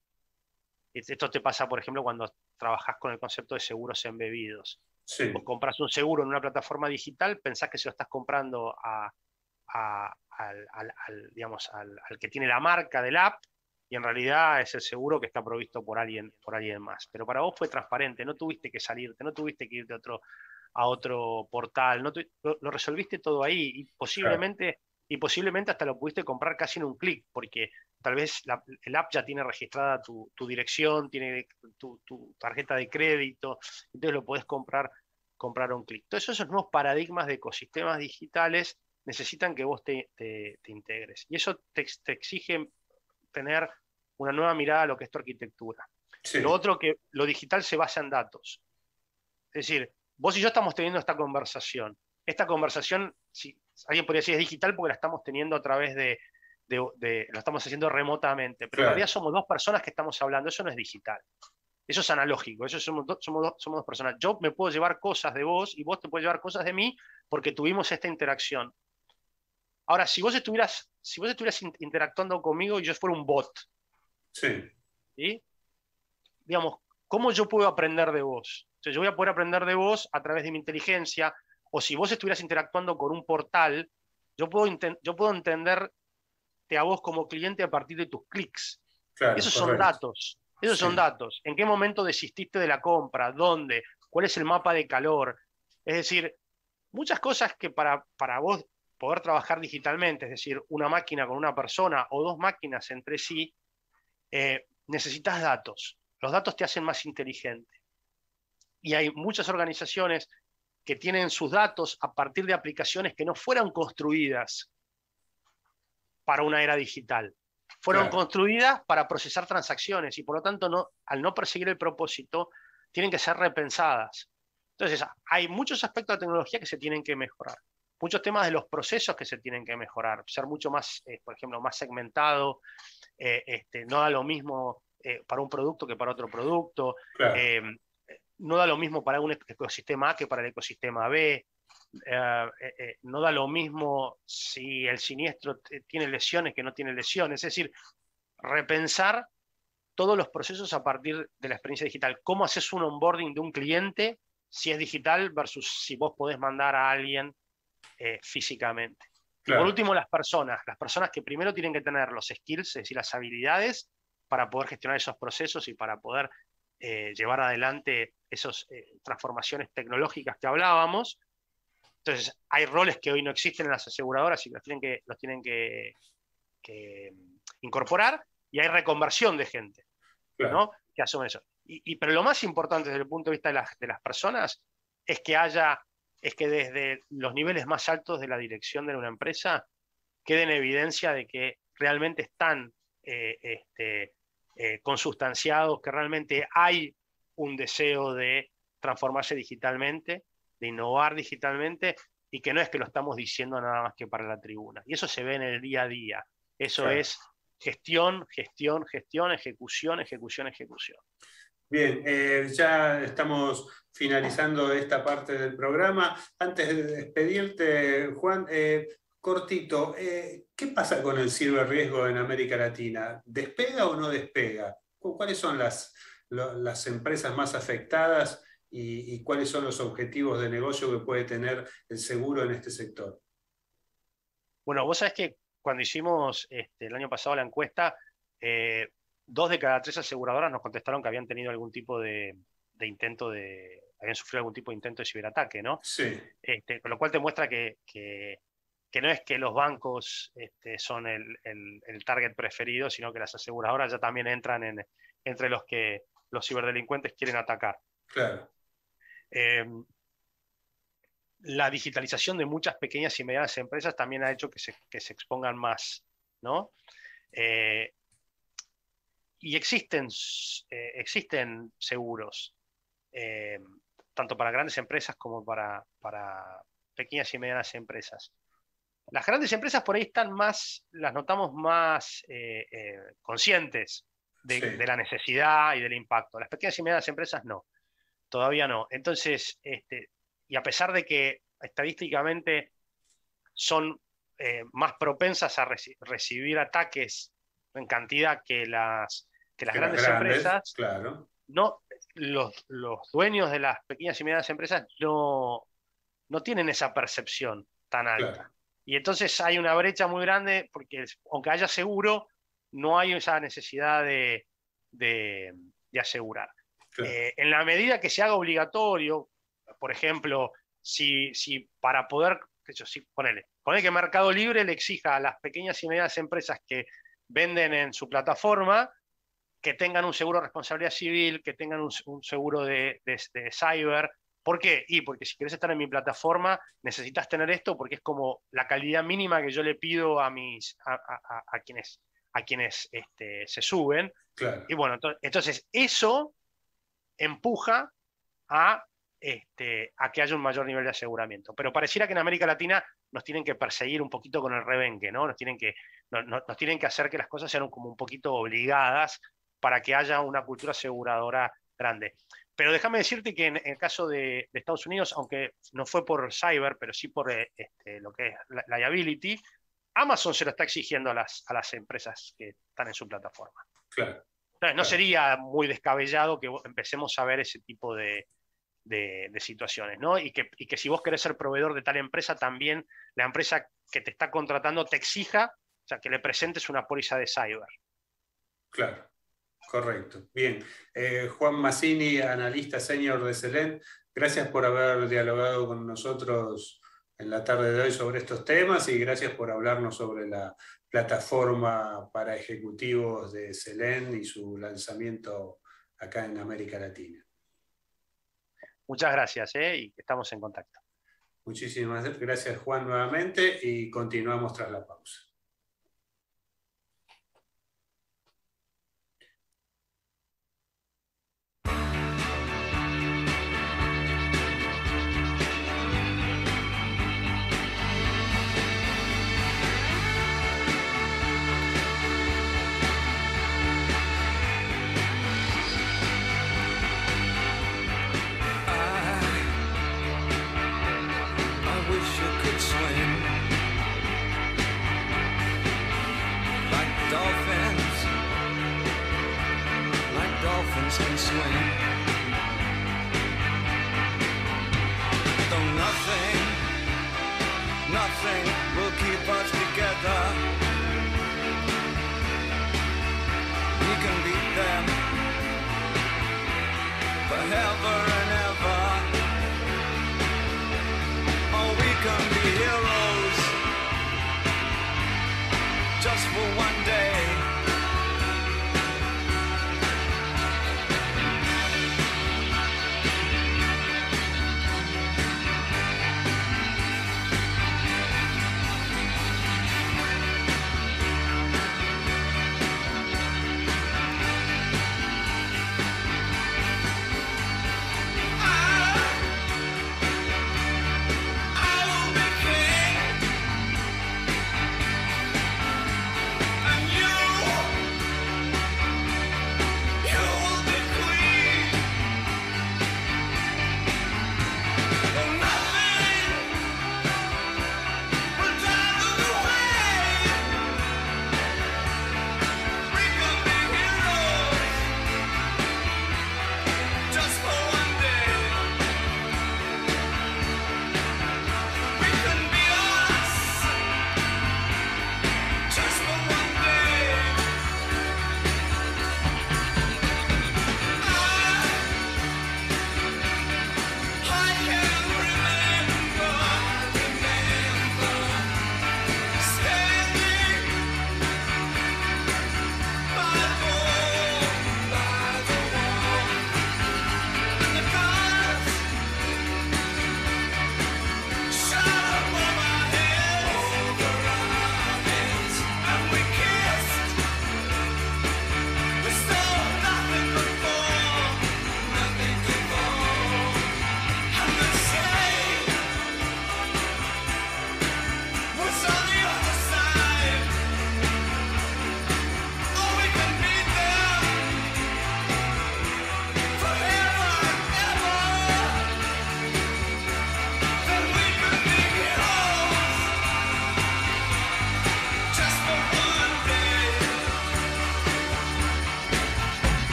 Esto te pasa, por ejemplo, cuando trabajas con el concepto de seguros embebidos. Sí. Vos compras un seguro en una plataforma digital, pensás que se lo estás comprando a, a, al, al, al, digamos, al, al que tiene la marca del app, y en realidad es el seguro que está provisto por alguien, por alguien más. Pero para vos fue transparente, no tuviste que salirte, no tuviste que irte a otro, a otro portal, no te, lo, lo resolviste todo ahí y posiblemente, claro. y posiblemente hasta lo pudiste comprar casi en un clic, porque tal vez la, el app ya tiene registrada tu, tu dirección, tiene tu, tu tarjeta de crédito, entonces lo podés comprar, comprar a un clic. Todos esos nuevos paradigmas de ecosistemas digitales necesitan que vos te, te, te integres. Y eso te, te exige tener una nueva mirada a lo que es tu arquitectura. Sí. Lo otro, que lo digital se basa en datos. Es decir, vos y yo estamos teniendo esta conversación. Esta conversación, si alguien podría decir, es digital porque la estamos teniendo a través de, de, de lo estamos haciendo remotamente, pero claro. En realidad somos dos personas que estamos hablando, eso no es digital. Eso es analógico, eso somos, do, somos, do, somos dos personas. Yo me puedo llevar cosas de vos y vos te puedes llevar cosas de mí porque tuvimos esta interacción. Ahora, si vos estuvieras, si vos estuvieras interactuando conmigo y yo fuera un bot, sí. ¿sí? Digamos, ¿cómo yo puedo aprender de vos? O sea, yo voy a poder aprender de vos a través de mi inteligencia, o si vos estuvieras interactuando con un portal, yo puedo, yo puedo entenderte a vos como cliente a partir de tus clics. Claro, esos correcto. son datos, esos sí. son datos. ¿En qué momento desististe de la compra? ¿Dónde? ¿Cuál es el mapa de calor? Es decir, muchas cosas que para, para vos poder trabajar digitalmente, es decir, una máquina con una persona o dos máquinas entre sí, eh, necesitas datos. Los datos te hacen más inteligente. Y hay muchas organizaciones que tienen sus datos a partir de aplicaciones que no fueron construidas para una era digital. Fueron claro. construidas para procesar transacciones y por lo tanto, no, al no perseguir el propósito, tienen que ser repensadas. Entonces, hay muchos aspectos de tecnología que se tienen que mejorar. Muchos temas de los procesos que se tienen que mejorar. Ser mucho más, eh, por ejemplo, más segmentado. Eh, este, no da lo mismo eh, para un producto que para otro producto. Claro. Eh, no da lo mismo para un ecosistema A que para el ecosistema B. Eh, eh, no da lo mismo si el siniestro tiene lesiones que no tiene lesiones. Es decir, repensar todos los procesos a partir de la experiencia digital. ¿Cómo haces un onboarding de un cliente si es digital versus si vos podés mandar a alguien eh, físicamente? Claro. Y por último, las personas. Las personas que primero tienen que tener los skills, es decir, las habilidades para poder gestionar esos procesos y para poder eh, llevar adelante esas eh, transformaciones tecnológicas que hablábamos. Entonces, hay roles que hoy no existen en las aseguradoras y los tienen que, los tienen que, que incorporar, y hay reconversión de gente, claro. ¿no? que asume eso. Y, y, pero lo más importante desde el punto de vista de las, de las personas es que haya, es que desde los niveles más altos de la dirección de una empresa quede en evidencia de que realmente están eh, este, eh, consustanciados, que realmente hay un deseo de transformarse digitalmente, de innovar digitalmente, y que no es que lo estamos diciendo nada más que para la tribuna. Y eso se ve en el día a día. Eso claro. es gestión, gestión, gestión, ejecución, ejecución, ejecución. Bien, eh, ya estamos finalizando esta parte del programa. Antes de despedirte, Juan, eh, cortito, eh, ¿qué pasa con el ciberriesgo en América Latina? ¿Despega o no despega? ¿Cuáles son las, lo, las empresas más afectadas y, y cuáles son los objetivos de negocio que puede tener el seguro en este sector? Bueno, vos sabés que cuando hicimos este, el año pasado la encuesta, eh, dos de cada tres aseguradoras nos contestaron que habían tenido algún tipo de, de intento de, habían sufrido algún tipo de intento de ciberataque, ¿no? Sí. Este, con lo cual te muestra que, que, que no es que los bancos este, son el, el, el target preferido, sino que las aseguradoras ya también entran en, entre los que los ciberdelincuentes quieren atacar. Claro. Eh, la digitalización de muchas pequeñas y medianas empresas también ha hecho que se, que se expongan más, ¿no? Eh, y existen, eh, existen seguros, eh, tanto para grandes empresas como para, para pequeñas y medianas empresas. Las grandes empresas por ahí están más, las notamos más eh, eh, conscientes de, sí. de la necesidad y del impacto. Las pequeñas y medianas empresas no, todavía no. Entonces, este, y a pesar de que estadísticamente son eh, más propensas a reci recibir ataques en cantidad que las, que las que grandes, las grandes empresas, claro. no, los, los dueños de las pequeñas y medianas empresas no, no tienen esa percepción tan alta. Claro. Y entonces hay una brecha muy grande porque aunque haya seguro, no hay esa necesidad de, de, de asegurar. Claro. Eh, en la medida que se haga obligatorio, por ejemplo, si, si para poder, qué sé yo, si, ponele, ponele que Mercado Libre le exija a las pequeñas y medianas empresas que venden en su plataforma que tengan un seguro de responsabilidad civil, que tengan un, un seguro de, de, de cyber. ¿Por qué? Y porque si quieres estar en mi plataforma, necesitas tener esto, porque es como la calidad mínima que yo le pido a mis a, a, a quienes, a quienes este, se suben. Claro. Y bueno, entonces, entonces eso empuja a, este, a que haya un mayor nivel de aseguramiento. Pero pareciera que en América Latina nos tienen que perseguir un poquito con el rebenque, ¿no? Nos tienen que, no, no, nos tienen que hacer que las cosas sean como un poquito obligadas para que haya una cultura aseguradora grande. Pero déjame decirte que en, en el caso de, de Estados Unidos, aunque no fue por cyber, pero sí por este, lo que es liability, Amazon se lo está exigiendo a las, a las empresas que están en su plataforma. Claro. Entonces, no claro. sería muy descabellado que empecemos a ver ese tipo de, de, de situaciones, ¿no? Y que, y que si vos querés ser proveedor de tal empresa, también la empresa que te está contratando te exija, o sea, que le presentes una póliza de cyber. Claro. Correcto. Bien. Eh, Juan Mazzini, analista senior de Celent, gracias por haber dialogado con nosotros en la tarde de hoy sobre estos temas y gracias por hablarnos sobre la plataforma para ejecutivos de Celent y su lanzamiento acá en América Latina. Muchas gracias, ¿eh? Y estamos en contacto. Muchísimas gracias, Juan, nuevamente, y continuamos tras la pausa. Can swim, though nothing, nothing will keep us together. We can beat them forever and ever. Oh, we can be heroes just for one day.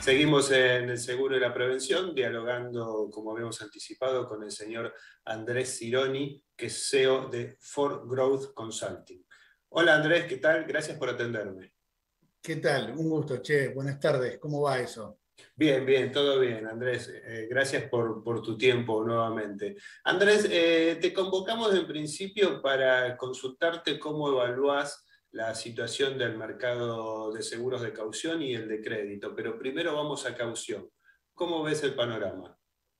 Seguimos en el seguro y la prevención, dialogando, como habíamos anticipado, con el señor Andrés Cironi, que es C E O de For Growth Consulting. Hola Andrés, ¿qué tal? Gracias por atenderme. ¿Qué tal? Un gusto, che. Buenas tardes. ¿Cómo va eso? Bien, bien, todo bien, Andrés. Eh, gracias por, por tu tiempo nuevamente. Andrés, eh, te convocamos en principio para consultarte cómo evaluás la situación del mercado de seguros de caución y el de crédito, pero primero vamos a caución. ¿Cómo ves el panorama?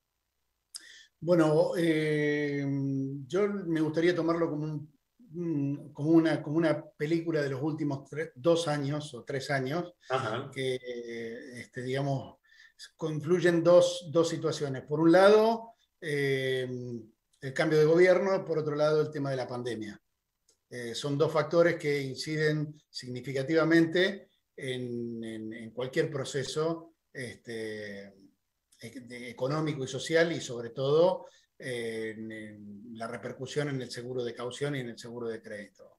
Bueno, eh, yo me gustaría tomarlo como, un, como, una, como una película de los últimos tres, dos años o tres años, Ajá. que, este, digamos, confluyen dos, dos situaciones. Por un lado, eh, el cambio de gobierno, por otro lado, el tema de la pandemia. Eh, son dos factores que inciden significativamente en, en, en cualquier proceso este, de, económico y social y sobre todo eh, en, en la repercusión en el seguro de caución y en el seguro de crédito.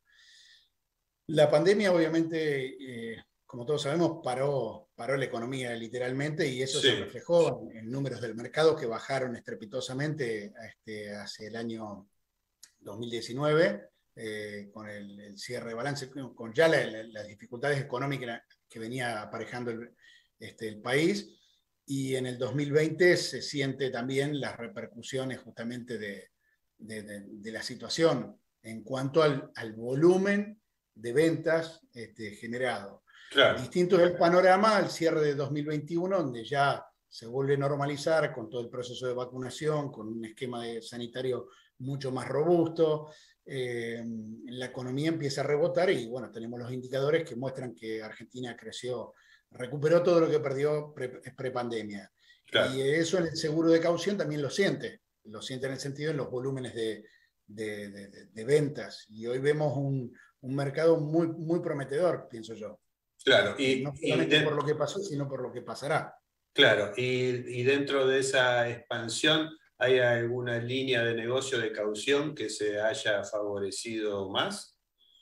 La pandemia obviamente, eh, como todos sabemos, paró, paró la economía literalmente y eso Sí. se reflejó en, en números del mercado que bajaron estrepitosamente este, hacia el año dos mil diecinueve. Eh, con el, el cierre de balance, con ya la, la, las dificultades económicas que venía aparejando el, este, el país, y en el dos mil veinte se siente también las repercusiones justamente de, de, de, de la situación en cuanto al, al volumen de ventas este, generado. Claro. Distinto es el panorama al cierre de dos mil veintiuno, donde ya se vuelve a normalizar con todo el proceso de vacunación, con un esquema de sanitario mucho más robusto. Eh, la economía empieza a rebotar y bueno, tenemos los indicadores que muestran que Argentina creció, recuperó todo lo que perdió pre-pandemia. Claro. Y eso en el seguro de caución también lo siente, lo siente en el sentido en los volúmenes de, de, de, de ventas. Y hoy vemos un, un mercado muy, muy prometedor, pienso yo. Claro, y, no solamente y de... por lo que pasó, sino por lo que pasará. Claro, y, y dentro de esa expansión, ¿hay alguna línea de negocio de caución que se haya favorecido más?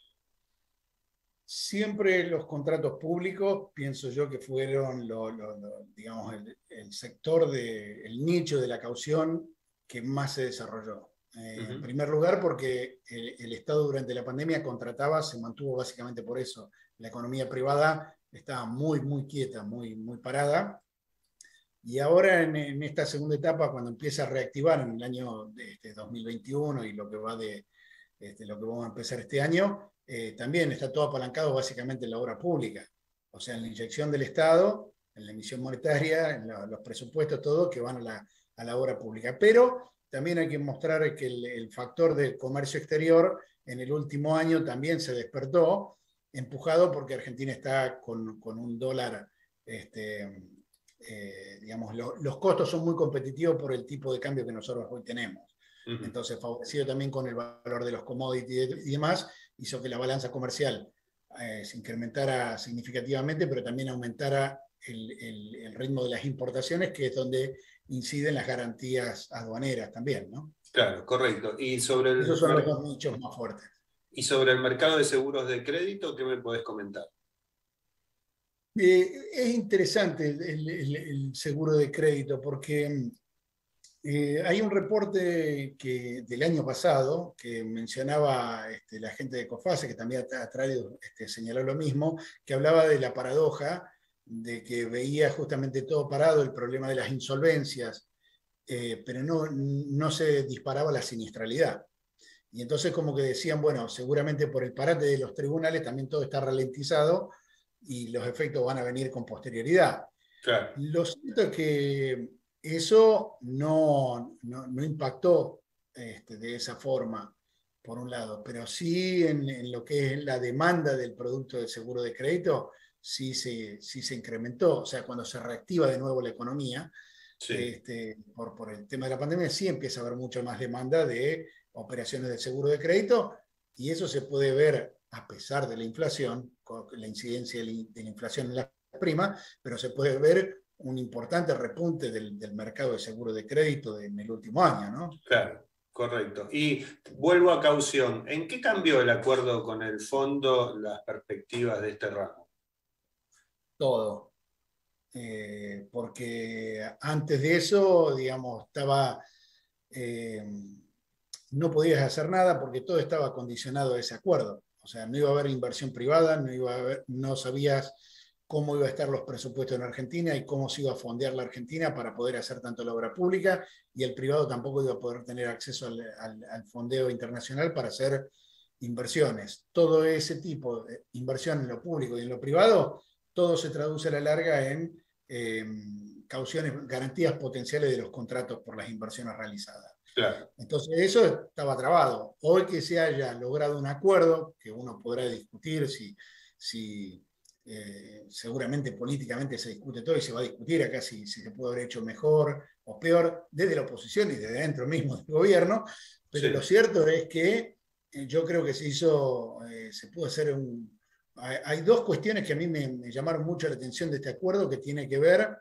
Siempre los contratos públicos, pienso yo que fueron lo, lo, lo, digamos, el, el sector, de, el nicho de la caución que más se desarrolló. Eh, uh-huh. En primer lugar, porque el, el Estado durante la pandemia contrataba, se mantuvo básicamente por eso. La economía privada estaba muy, muy quieta, muy, muy parada. Y ahora en, en esta segunda etapa, cuando empieza a reactivar en el año de este dos mil veintiuno y lo que va de este, lo que vamos a empezar este año, eh, también está todo apalancado básicamente en la obra pública. O sea, en la inyección del Estado, en la emisión monetaria, en la, los presupuestos, todo que van a la, a la obra pública. Pero también hay que mostrar que el, el factor del comercio exterior en el último año también se despertó, empujado porque Argentina está con, con un dólar... Este, Eh, digamos, lo, los costos son muy competitivos por el tipo de cambio que nosotros hoy tenemos. Uh-huh. Entonces, favorecido también con el valor de los commodities y demás, hizo que la balanza comercial eh, se incrementara significativamente, pero también aumentara el, el, el ritmo de las importaciones, que es donde inciden las garantías aduaneras también, ¿no? Claro, correcto. Y sobre el, Esos son los dos nichos más fuertes. ¿Y sobre el mercado de seguros de crédito, qué me podés comentar? Eh, es interesante el, el, el seguro de crédito porque eh, hay un reporte que, del año pasado que mencionaba este, la gente de COFASE, que también ha traído, este, señaló lo mismo, que hablaba de la paradoja de que veía justamente todo parado, el problema de las insolvencias, eh, pero no, no se disparaba la siniestralidad. Y entonces como que decían, bueno, seguramente por el parate de los tribunales también todo está ralentizado, y los efectos van a venir con posterioridad. Claro. Lo cierto es que eso no, no, no impactó este, de esa forma, por un lado, pero sí en, en lo que es la demanda del producto de seguro de crédito, sí se, sí se incrementó. O sea, cuando se reactiva de nuevo la economía, sí. este, por, por el tema de la pandemia, sí empieza a haber mucha más demanda de operaciones de seguro de crédito, y eso se puede ver a pesar de la inflación, con la incidencia de la inflación en la prima, pero se puede ver un importante repunte del, del mercado de seguro de crédito en el último año, ¿no? Claro, correcto. Y vuelvo a caución. ¿En qué cambió el acuerdo con el fondo las perspectivas de este ramo? Todo. eh, porque antes de eso, digamos, estaba, eh, no podías hacer nada porque todo estaba condicionado a ese acuerdo. O sea, no iba a haber inversión privada, no, iba a haber, no sabías cómo iban a estar los presupuestos en Argentina y cómo se iba a fondear la Argentina para poder hacer tanto la obra pública, y el privado tampoco iba a poder tener acceso al, al, al fondeo internacional para hacer inversiones. Todo ese tipo de inversión en lo público y en lo privado, todo se traduce a la larga en eh, cauciones, garantías potenciales de los contratos por las inversiones realizadas. Claro. Entonces eso estaba trabado. Hoy que se haya logrado un acuerdo, que uno podrá discutir si, si eh, seguramente políticamente se discute todo y se va a discutir acá si, si se puede haber hecho mejor o peor desde la oposición y desde dentro mismo del gobierno, pero sí, lo cierto es que eh, yo creo que se hizo, eh, se pudo hacer un... Hay, hay dos cuestiones que a mí me, me llamaron mucho la atención de este acuerdo, que tiene que ver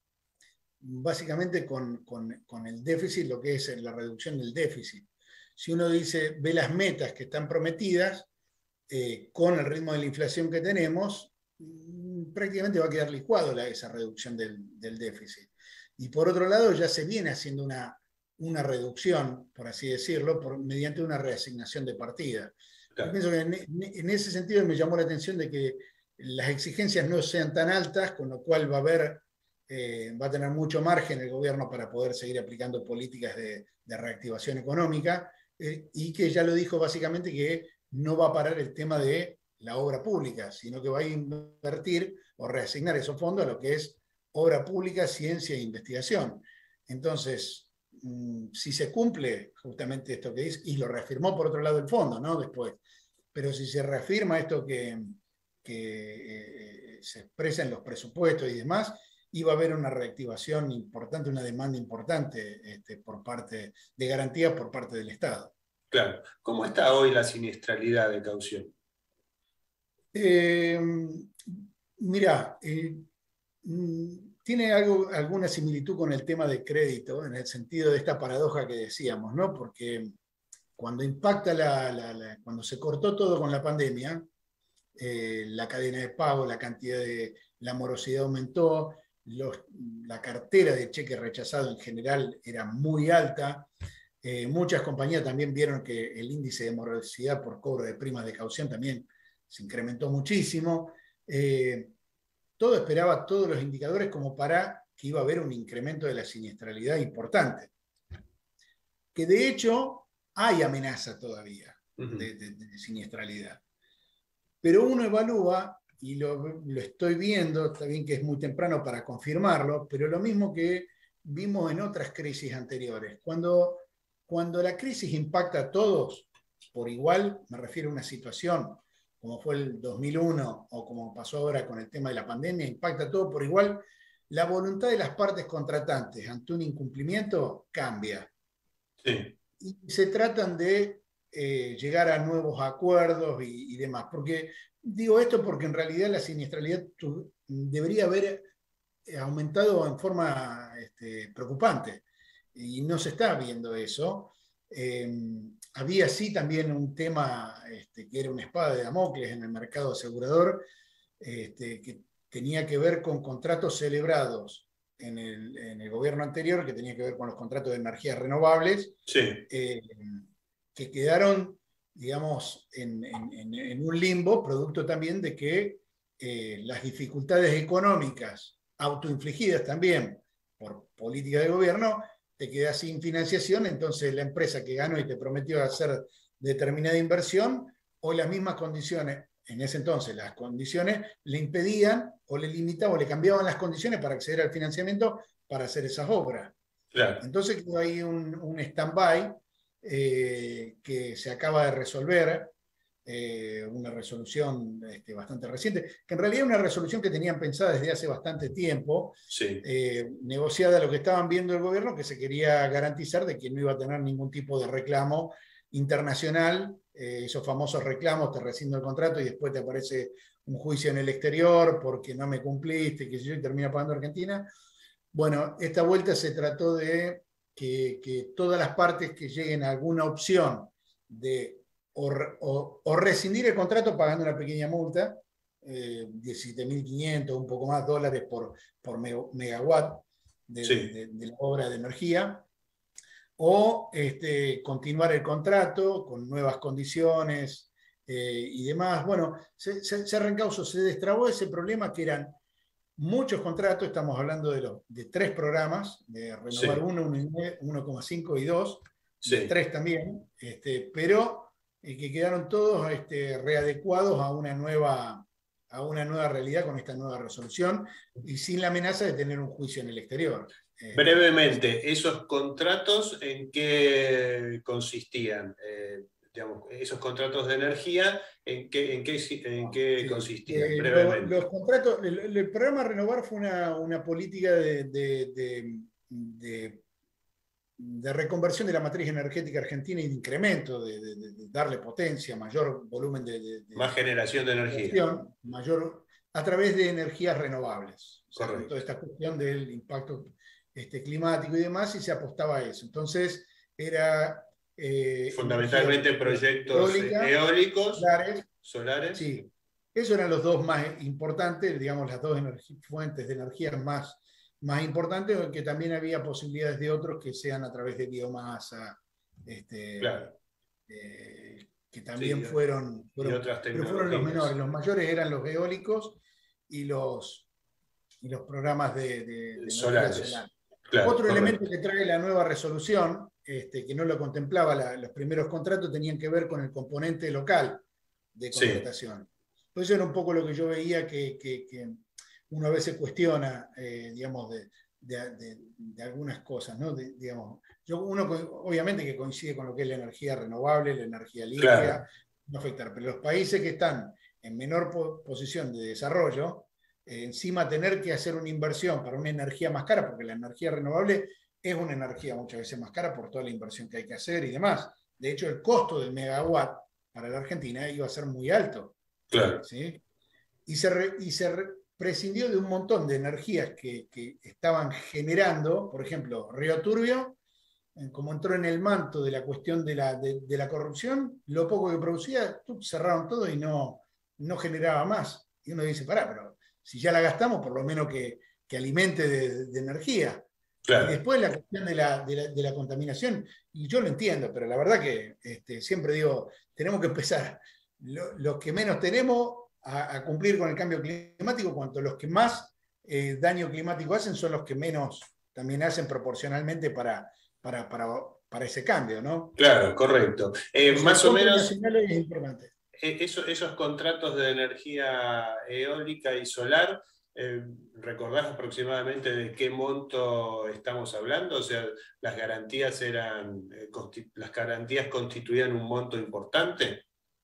básicamente con, con, con el déficit, lo que es la reducción del déficit. Si uno dice, ve las metas que están prometidas, eh, con el ritmo de la inflación que tenemos, mmm, prácticamente va a quedar licuado la, esa reducción del, del déficit. Y por otro lado, ya se viene haciendo una, una reducción, por así decirlo, por, mediante una reasignación de partida. Claro. Yo pienso que en, en ese sentido me llamó la atención de que las exigencias no sean tan altas, con lo cual va a haber... Eh, va a tener mucho margen el gobierno para poder seguir aplicando políticas de, de reactivación económica, eh, y que ya lo dijo básicamente que no va a parar el tema de la obra pública, sino que va a invertir o reasignar esos fondos a lo que es obra pública, ciencia e investigación. Entonces, mmm, si se cumple justamente esto que dice, y lo reafirmó por otro lado el fondo, ¿no? Después, pero si se reafirma esto que, que eh, se expresa en los presupuestos y demás, iba a haber una reactivación importante, una demanda importante este, por parte de garantías por parte del Estado. Claro. ¿Cómo está hoy la siniestralidad de caución? Eh, mira, eh, tiene algo, alguna similitud con el tema de crédito, en el sentido de esta paradoja que decíamos, ¿no? Porque cuando impacta la, la, la cuando se cortó todo con la pandemia, eh, la cadena de pago, la cantidad de, la morosidad aumentó, Los, la cartera de cheque rechazado en general era muy alta. Eh, muchas compañías también vieron que el índice de morosidad por cobro de primas de caución también se incrementó muchísimo. Eh, todo esperaba, todos los indicadores como para que iba a haber un incremento de la siniestralidad importante. Que de hecho hay amenaza todavía uh-huh. de, de, de siniestralidad. Pero uno evalúa, y lo, lo estoy viendo, está bien que es muy temprano para confirmarlo, pero lo mismo que vimos en otras crisis anteriores. Cuando, cuando la crisis impacta a todos por igual, me refiero a una situación como fue el dos mil uno o como pasó ahora con el tema de la pandemia, impacta a todos por igual, la voluntad de las partes contratantes ante un incumplimiento cambia. Sí. Y se tratan de eh, llegar a nuevos acuerdos y, y demás, porque... Digo esto porque en realidad la siniestralidad debería haber aumentado en forma este, preocupante y no se está viendo eso. Eh, había sí también un tema este, que era una espada de Damocles en el mercado asegurador, este, que tenía que ver con contratos celebrados en el, en el gobierno anterior, que tenía que ver con los contratos de energías renovables, sí. eh, que quedaron... digamos, en, en, en un limbo, producto también de que eh, las dificultades económicas autoinfligidas también por política de gobierno, te quedas sin financiación, entonces la empresa que ganó y te prometió hacer determinada inversión, o las mismas condiciones, en ese entonces las condiciones le impedían o le limitaban o le cambiaban las condiciones para acceder al financiamiento para hacer esas obras. Claro. Entonces quedó ahí un, un stand-by, Eh, que se acaba de resolver, eh, una resolución este, bastante reciente, que en realidad es una resolución que tenían pensada desde hace bastante tiempo, sí. eh, negociada lo que estaban viendo el gobierno, que se quería garantizar de que no iba a tener ningún tipo de reclamo internacional, eh, esos famosos reclamos, te rescindo el contrato y después te aparece un juicio en el exterior porque no me cumpliste, que yo, y termina pagando Argentina. Bueno, esta vuelta se trató de Que, que todas las partes que lleguen a alguna opción de o, o, o rescindir el contrato pagando una pequeña multa, eh, diecisiete mil quinientos, un poco más dólares por, por megawatt de, sí. de, de la obra de energía, o este, continuar el contrato con nuevas condiciones eh, y demás. Bueno, se, se, se reencausó, se destrabó ese problema que eran muchos contratos, estamos hablando de, los, de tres programas, de Renovar uno, uno coma cinco y dos, sí. de tres también, este, pero eh, que quedaron todos este, readecuados a una, nueva, a una nueva realidad con esta nueva resolución y sin la amenaza de tener un juicio en el exterior. Eh, Brevemente, ¿esos contratos en qué consistían? Eh, digamos, esos contratos de energía, ¿en qué, en qué, en qué sí, consistían? Eh, Brevemente. Los, los contratos, el, el programa Renovar fue una, una política de, de, de, de, de reconversión de la matriz energética argentina y de incremento, de, de, de darle potencia, mayor volumen de... de, de Más generación de energía. Mayor, a través de energías renovables. Correcto. O sea, toda esta cuestión del impacto este, climático y demás, y se apostaba a eso. Entonces, era... Eh, fundamentalmente proyectos eólica, eólicos, solares, solares. Sí, esos eran los dos más importantes, digamos, las dos fuentes de energía más, más importantes, aunque también había posibilidades de otros que sean a través de biomasa, este, claro. eh, que también sí, fueron, fueron, pero fueron los menores. Los mayores eran los eólicos y los, y los programas de, de, de solares. Solar. Claro, Otro correcto. elemento que trae la nueva resolución, este, que no lo contemplaba la, los primeros contratos, tenían que ver con el componente local de contratación. Sí. Pues eso era un poco lo que yo veía que, que, que uno a veces cuestiona, eh, digamos, de, de, de, de algunas cosas, ¿no? De, digamos, yo, uno obviamente que coincide con lo que es la energía renovable, la energía limpia, claro. no afectar, pero los países que están en menor po posición de desarrollo, Eh, encima tener que hacer una inversión para una energía más cara, porque la energía renovable es una energía muchas veces más cara por toda la inversión que hay que hacer y demás. De hecho, el costo del megawatt para la Argentina iba a ser muy alto. Claro. ¿Sí? Y se, re, y se re, prescindió de un montón de energías que, que estaban generando, por ejemplo, Río Turbio, eh, como entró en el manto de la cuestión de la, de, de la corrupción, lo poco que producía, cerraron todo y no, no generaba más. Y uno dice, pará, pero si ya la gastamos, por lo menos que, que alimente de, de energía. Claro. Y después la cuestión de la, de, la, de la contaminación, y yo lo entiendo, pero la verdad que este, siempre digo, tenemos que empezar, lo, los que menos tenemos, a, a cumplir con el cambio climático, cuanto los que más eh, daño climático hacen son los que menos también hacen proporcionalmente para, para, para, para ese cambio, ¿no? Claro, correcto. Eh, o sea, más o menos... Es importante. Esos, esos contratos de energía eólica y solar, eh, ¿recordás aproximadamente de qué monto estamos hablando? O sea, ¿las garantías eran, eh, las garantías constituían un monto importante?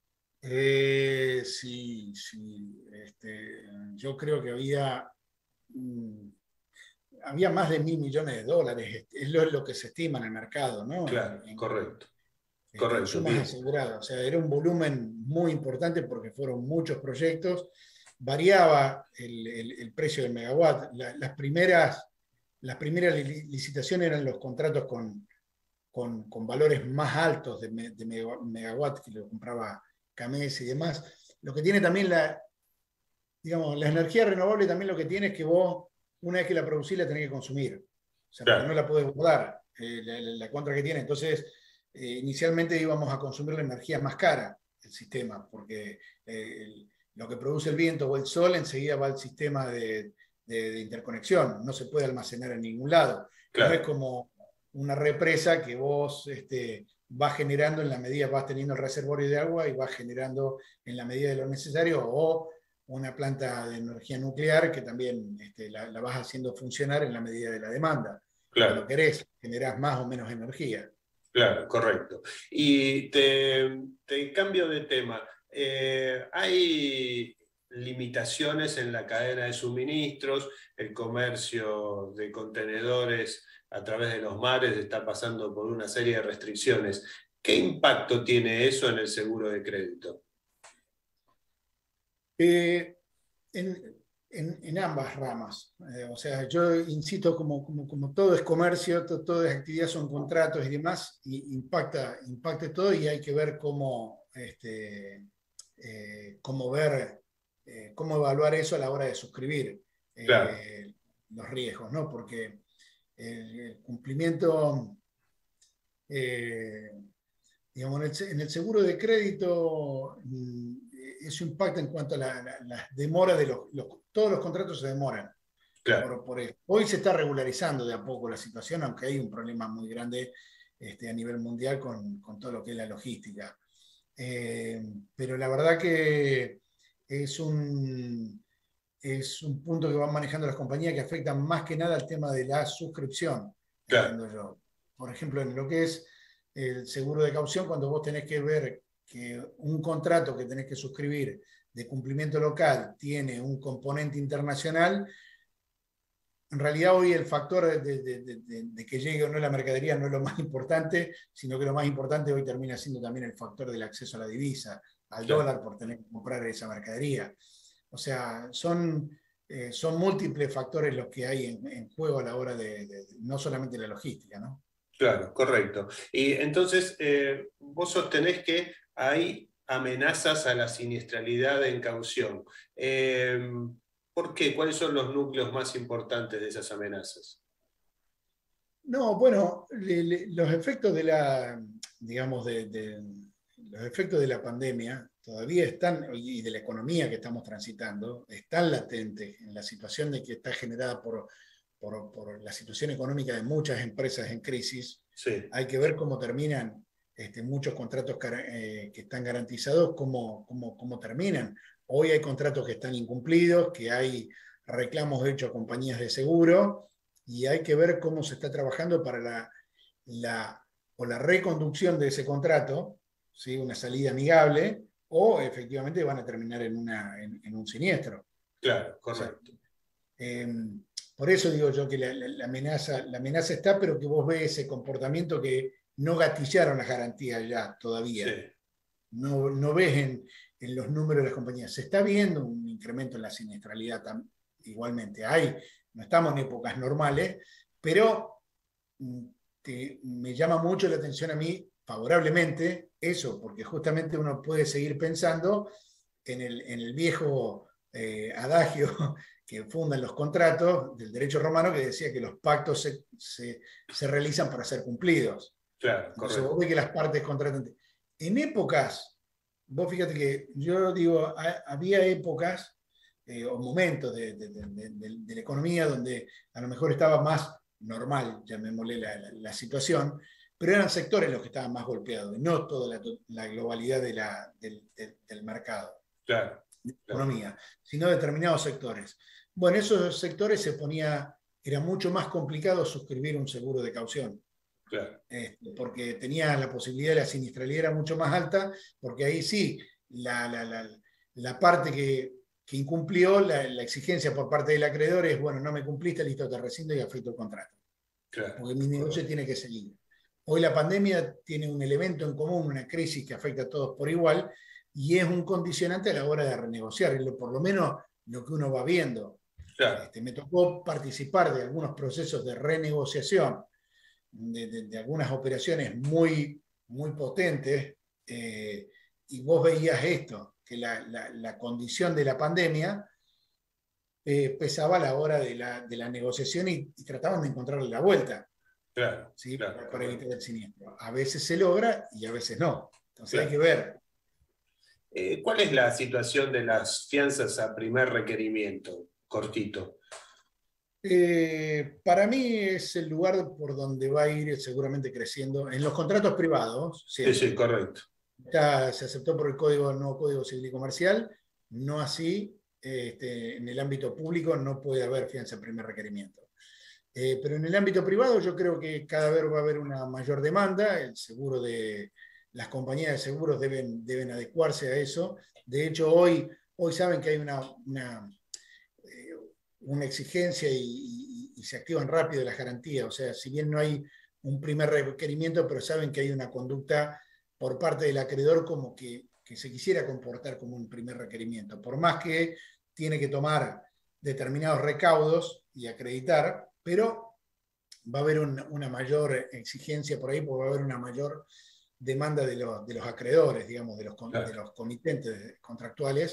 Eh, sí, sí. Este, yo creo que había, mm, había más de mil millones de dólares. Es lo, lo que se estima en el mercado, ¿no? Claro, en, correcto. Correcto. Sumas aseguradas. O sea, era un volumen muy importante porque fueron muchos proyectos. Variaba el, el, el precio del megawatt. La, las, primeras, las primeras licitaciones eran los contratos con, con, con valores más altos de, me, de megawatt, que lo compraba Cames y demás. Lo que tiene también la, digamos, la energía renovable también lo que tiene es que vos, una vez que la producís, la tenés que consumir. O sea, claro. no la podés guardar. Eh, la, la, la contra que tiene. Entonces, Eh, inicialmente íbamos a consumir la energía más cara del sistema, porque eh, el, lo que produce el viento o el sol enseguida va al sistema de, de, de interconexión, no se puede almacenar en ningún lado. Claro. No es como una represa que vos este, vas generando en la medida, vas teniendo el reservorio de agua y vas generando en la medida de lo necesario, o una planta de energía nuclear que también este, la, la vas haciendo funcionar en la medida de la demanda. Claro. Cuando querés, generás más o menos energía. Claro, correcto. Y te, te cambio de tema. Eh, ¿Hay limitaciones en la cadena de suministros? El comercio de contenedores a través de los mares está pasando por una serie de restricciones. ¿Qué impacto tiene eso en el seguro de crédito? Eh, en, en, en ambas ramas. Eh, o sea, yo insisto, como, como, como todo es comercio, todo, todo es actividad, son contratos y demás, y impacta, impacta todo y hay que ver cómo, este, eh, cómo ver eh, cómo evaluar eso a la hora de suscribir eh, Claro. los riesgos, ¿no? Porque el, el cumplimiento, eh, digamos, en el, en el seguro de crédito, mm, eso impacta en cuanto a la, la, la demora de los, los, todos los contratos se demoran. Claro. Por, por el, hoy se está regularizando de a poco la situación, aunque hay un problema muy grande este, a nivel mundial con, con todo lo que es la logística. Eh, pero la verdad que es un, es un punto que van manejando las compañías que afectan más que nada al tema de la suscripción. Claro. Yo. Por ejemplo, en lo que es el seguro de caución, cuando vos tenés que ver que un contrato que tenés que suscribir de cumplimiento local tiene un componente internacional, en realidad hoy el factor de, de, de, de, de que llegue o no la mercadería no es lo más importante, sino que lo más importante hoy termina siendo también el factor del acceso a la divisa, al Claro. dólar por tener que comprar esa mercadería. O sea, son, eh, son múltiples factores los que hay en, en juego a la hora de, de, de no solamente la logística, ¿no? Claro, correcto. Y entonces, eh, vos sostenés que hay amenazas a la siniestralidad en caución. Eh, ¿Por qué? ¿Cuáles son los núcleos más importantes de esas amenazas? No, bueno, le, le, los efectos de la, digamos, de, de, los efectos de la pandemia todavía están, y de la economía que estamos transitando, están latentes en la situación de que está generada por, por, por la situación económica de muchas empresas en crisis. Sí. Hay que ver cómo terminan este, muchos contratos eh, que están garantizados, cómo, cómo, cómo terminan. Hoy hay contratos que están incumplidos, que hay reclamos hechos a compañías de seguro, y hay que ver cómo se está trabajando para la, la, o la reconducción de ese contrato, ¿sí? Una salida amigable, o efectivamente van a terminar en, una, en, en un siniestro. Claro, correcto. O sea, eh, por eso digo yo que la, la, la, amenaza, la amenaza está, pero que vos ves ese comportamiento que no gatillaron las garantías ya todavía. Sí. No, no ves en, en los números de las compañías. Se está viendo un incremento en la siniestralidad tam, igualmente. Hay, no estamos en épocas normales, pero te, me llama mucho la atención a mí, favorablemente, eso, porque justamente uno puede seguir pensando en el, en el viejo eh, adagio que fundan los contratos del derecho romano, que decía que los pactos se, se, se realizan para ser cumplidos. Claro, Entonces correcto. vos ves que las partes contratantes. En épocas, vos fíjate que yo digo, había épocas eh, o momentos de, de, de, de, de la economía donde a lo mejor estaba más normal, llamémosle la, la, la situación, pero eran sectores los que estaban más golpeados, no toda la, la globalidad de la, del, del, del mercado, claro, de la claro. economía, sino determinados sectores. Bueno, esos sectores se ponía, era mucho más complicado suscribir un seguro de caución. Claro. Este, porque tenía la posibilidad de la siniestralidad era mucho más alta, porque ahí sí, la, la, la, la parte que, que incumplió, la, la exigencia por parte del acreedor es, bueno, no me cumpliste, listo, te rescindo y afecto el contrato. Claro. Porque mi negocio tiene que seguir. Hoy la pandemia tiene un elemento en común, una crisis que afecta a todos por igual, y es un condicionante a la hora de renegociar, por lo menos lo que uno va viendo. Claro. Este, me tocó participar de algunos procesos de renegociación, De, de, de algunas operaciones muy, muy potentes, eh, y vos veías esto, que la, la, la condición de la pandemia eh, pesaba a la hora de la, de la negociación y, y trataban de encontrarle la vuelta, claro, ¿sí? claro, para, para evitar el siniestro. A veces se logra y a veces no. Entonces claro. hay que ver. Eh, ¿Cuál es la situación de las fianzas a primer requerimiento? Cortito. Eh, para mí es el lugar por donde va a ir seguramente creciendo. En los contratos privados, sí, sí, correcto. Ya se aceptó por el código, el nuevo Código Civil y Comercial, no así, este, en el ámbito público no puede haber fianza en primer requerimiento. Eh, pero en el ámbito privado yo creo que cada vez va a haber una mayor demanda, el seguro de, las compañías de seguros deben, deben adecuarse a eso. De hecho, hoy, hoy saben que hay una... una una exigencia y, y, y se activan rápido las garantías. O sea, si bien no hay un primer requerimiento, pero saben que hay una conducta por parte del acreedor como que, que se quisiera comportar como un primer requerimiento. Por más que tiene que tomar determinados recaudos y acreditar, pero va a haber un, una mayor exigencia por ahí, porque va a haber una mayor demanda de los, de los acreedores, digamos, de los, claro. de los comitentes contractuales,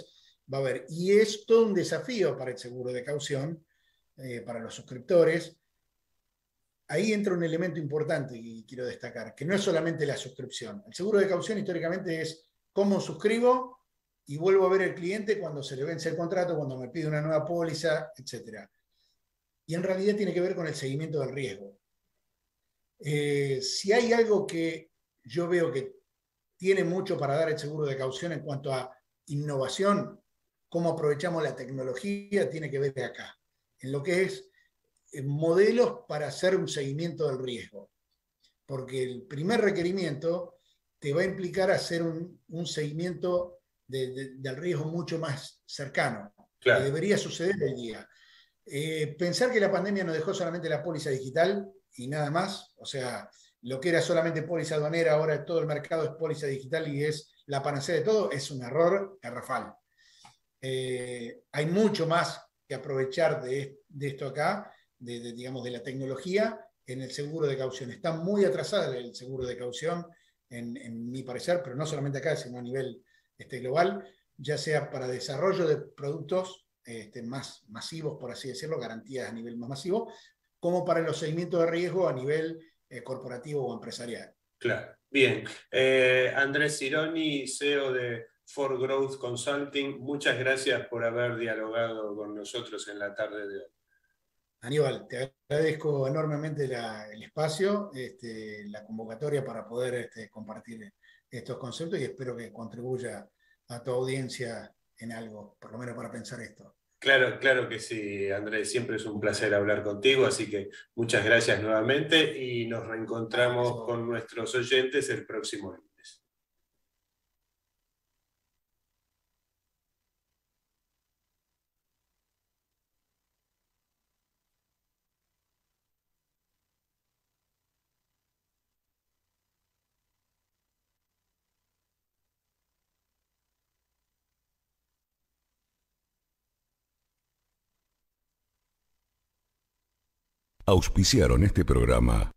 va a haber. Y es todo un desafío para el seguro de caución, eh, para los suscriptores. Ahí entra un elemento importante y quiero destacar, que no es solamente la suscripción. El seguro de caución históricamente es cómo suscribo y vuelvo a ver al cliente cuando se le vence el contrato, cuando me pide una nueva póliza, etcétera. Y en realidad tiene que ver con el seguimiento del riesgo. Eh, si hay algo que yo veo que tiene mucho para dar el seguro de caución en cuanto a innovación, cómo aprovechamos la tecnología, tiene que ver acá, en lo que es modelos para hacer un seguimiento del riesgo. Porque el primer requerimiento te va a implicar hacer un, un seguimiento de, de, del riesgo mucho más cercano, claro, que debería suceder hoy día. Eh, pensar que la pandemia nos dejó solamente la póliza digital y nada más, o sea, lo que era solamente póliza aduanera, ahora todo el mercado es póliza digital y es la panacea de todo, es un error garrafal. Eh, hay mucho más que aprovechar de, de esto acá, de, de, digamos, de la tecnología en el seguro de caución. Está muy atrasada el seguro de caución, en, en mi parecer, pero no solamente acá, sino a nivel este, global, ya sea para desarrollo de productos este, más masivos, por así decirlo, garantías a nivel más masivo, como para los seguimientos de riesgo a nivel eh, corporativo o empresarial. Claro, bien. Eh, Andrés Cironi, C E O de For Growth Consulting, muchas gracias por haber dialogado con nosotros en la tarde de hoy. Aníbal, te agradezco enormemente la, el espacio, este, la convocatoria para poder este, compartir estos conceptos y espero que contribuya a tu audiencia en algo, por lo menos para pensar esto. Claro, claro que sí, Andrés, siempre es un placer hablar contigo, así que muchas gracias nuevamente y nos reencontramos Eso. con nuestros oyentes el próximo lunes. Auspiciaron este programa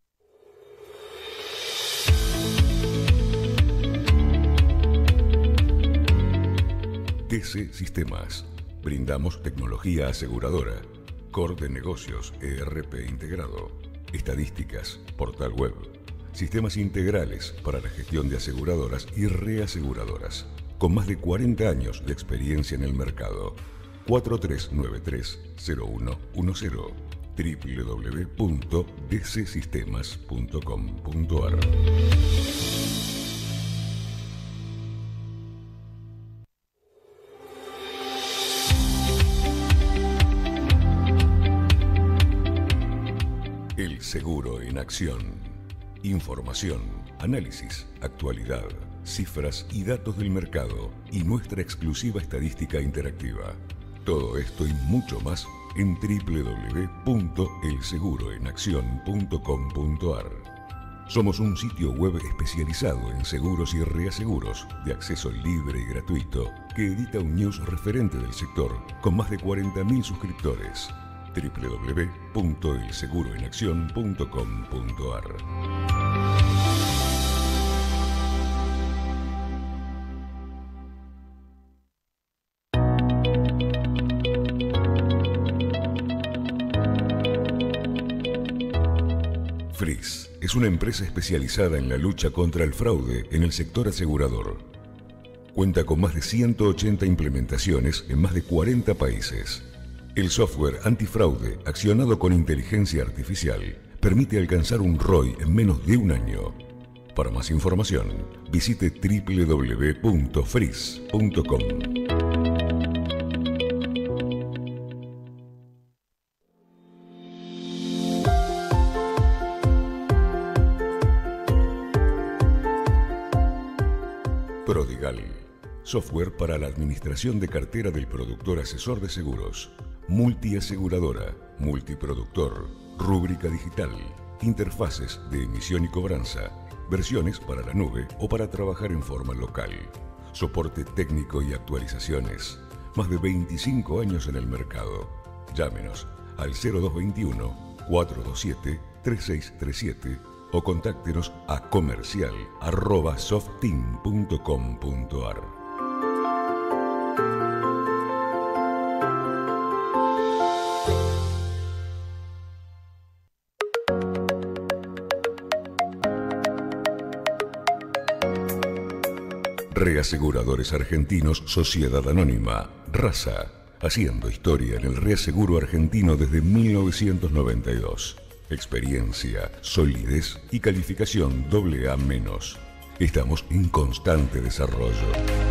D C Sistemas. Brindamos tecnología aseguradora, core de negocios, E R P integrado, estadísticas, portal web, sistemas integrales para la gestión de aseguradoras y reaseguradoras, con más de cuarenta años de experiencia en el mercado. cuatro tres nueve tres cero uno uno cero doble u doble u doble u punto d c sistemas punto com punto a r. El seguro en acción. Información, análisis, actualidad, cifras y datos del mercado y nuestra exclusiva estadística interactiva. Todo esto y mucho más en doble u doble u doble u punto el seguro en acción punto com punto a r. Somos un sitio web especializado en seguros y reaseguros de acceso libre y gratuito que edita un news referente del sector con más de cuarenta mil suscriptores. doble u doble u doble u punto el seguro en acción punto com punto a r. Fris es una empresa especializada en la lucha contra el fraude en el sector asegurador. Cuenta con más de ciento ochenta implementaciones en más de cuarenta países. El software antifraude accionado con inteligencia artificial permite alcanzar un R O I en menos de un año. Para más información, visite doble u doble u doble u punto fris punto com. Prodigal, software para la administración de cartera del productor asesor de seguros, multiaseguradora, multiproductor, rúbrica digital, interfaces de emisión y cobranza, versiones para la nube o para trabajar en forma local, soporte técnico y actualizaciones, más de veinticinco años en el mercado. Llámenos al cero dos veintiuno, cuatrocientos veintisiete, treinta y seis treinta y siete o contáctenos a comercial arroba softeam punto com punto a r. Reaseguradores Argentinos Sociedad Anónima, RASA, haciendo historia en el reaseguro argentino desde mil novecientos noventa y dos. Experiencia, solidez y calificación doble A menos. Estamos en constante desarrollo.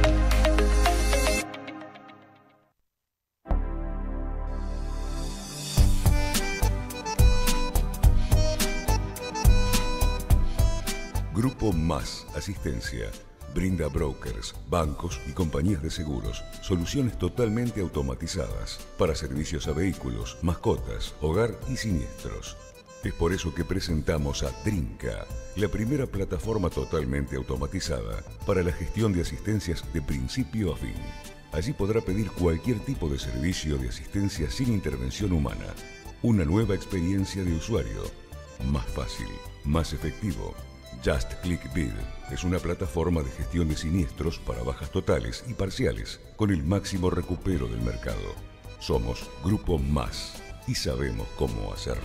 Grupo Más Asistencia. Brinda brokers, bancos y compañías de seguros soluciones totalmente automatizadas para servicios a vehículos, mascotas, hogar y siniestros. Es por eso que presentamos a Trinca, la primera plataforma totalmente automatizada para la gestión de asistencias de principio a fin. Allí podrá pedir cualquier tipo de servicio de asistencia sin intervención humana. Una nueva experiencia de usuario, más fácil, más efectivo. Just Click Bid es una plataforma de gestión de siniestros para bajas totales y parciales con el máximo recupero del mercado. Somos Grupo Más y sabemos cómo hacerlo.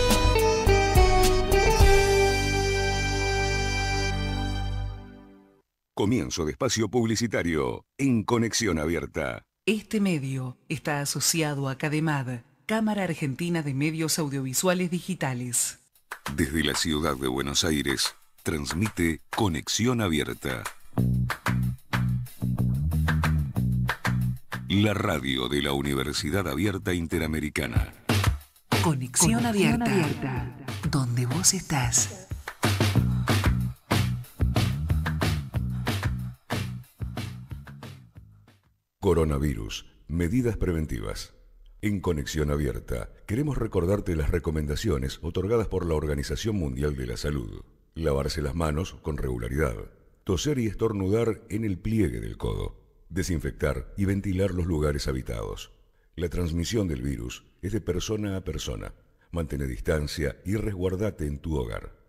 Comienzo de espacio publicitario en Conexión Abierta. Este medio está asociado a CADEMAD, Cámara Argentina de Medios Audiovisuales Digitales. Desde la ciudad de Buenos Aires, transmite Conexión Abierta. La radio de la Universidad Abierta Interamericana. Conexión, Conexión abierta, abierta, donde vos estás. Coronavirus, medidas preventivas. En Conexión Abierta, queremos recordarte las recomendaciones otorgadas por la Organización Mundial de la Salud. Lavarse las manos con regularidad. Toser y estornudar en el pliegue del codo. Desinfectar y ventilar los lugares habitados. La transmisión del virus es de persona a persona. Mantén distancia y resguardate en tu hogar.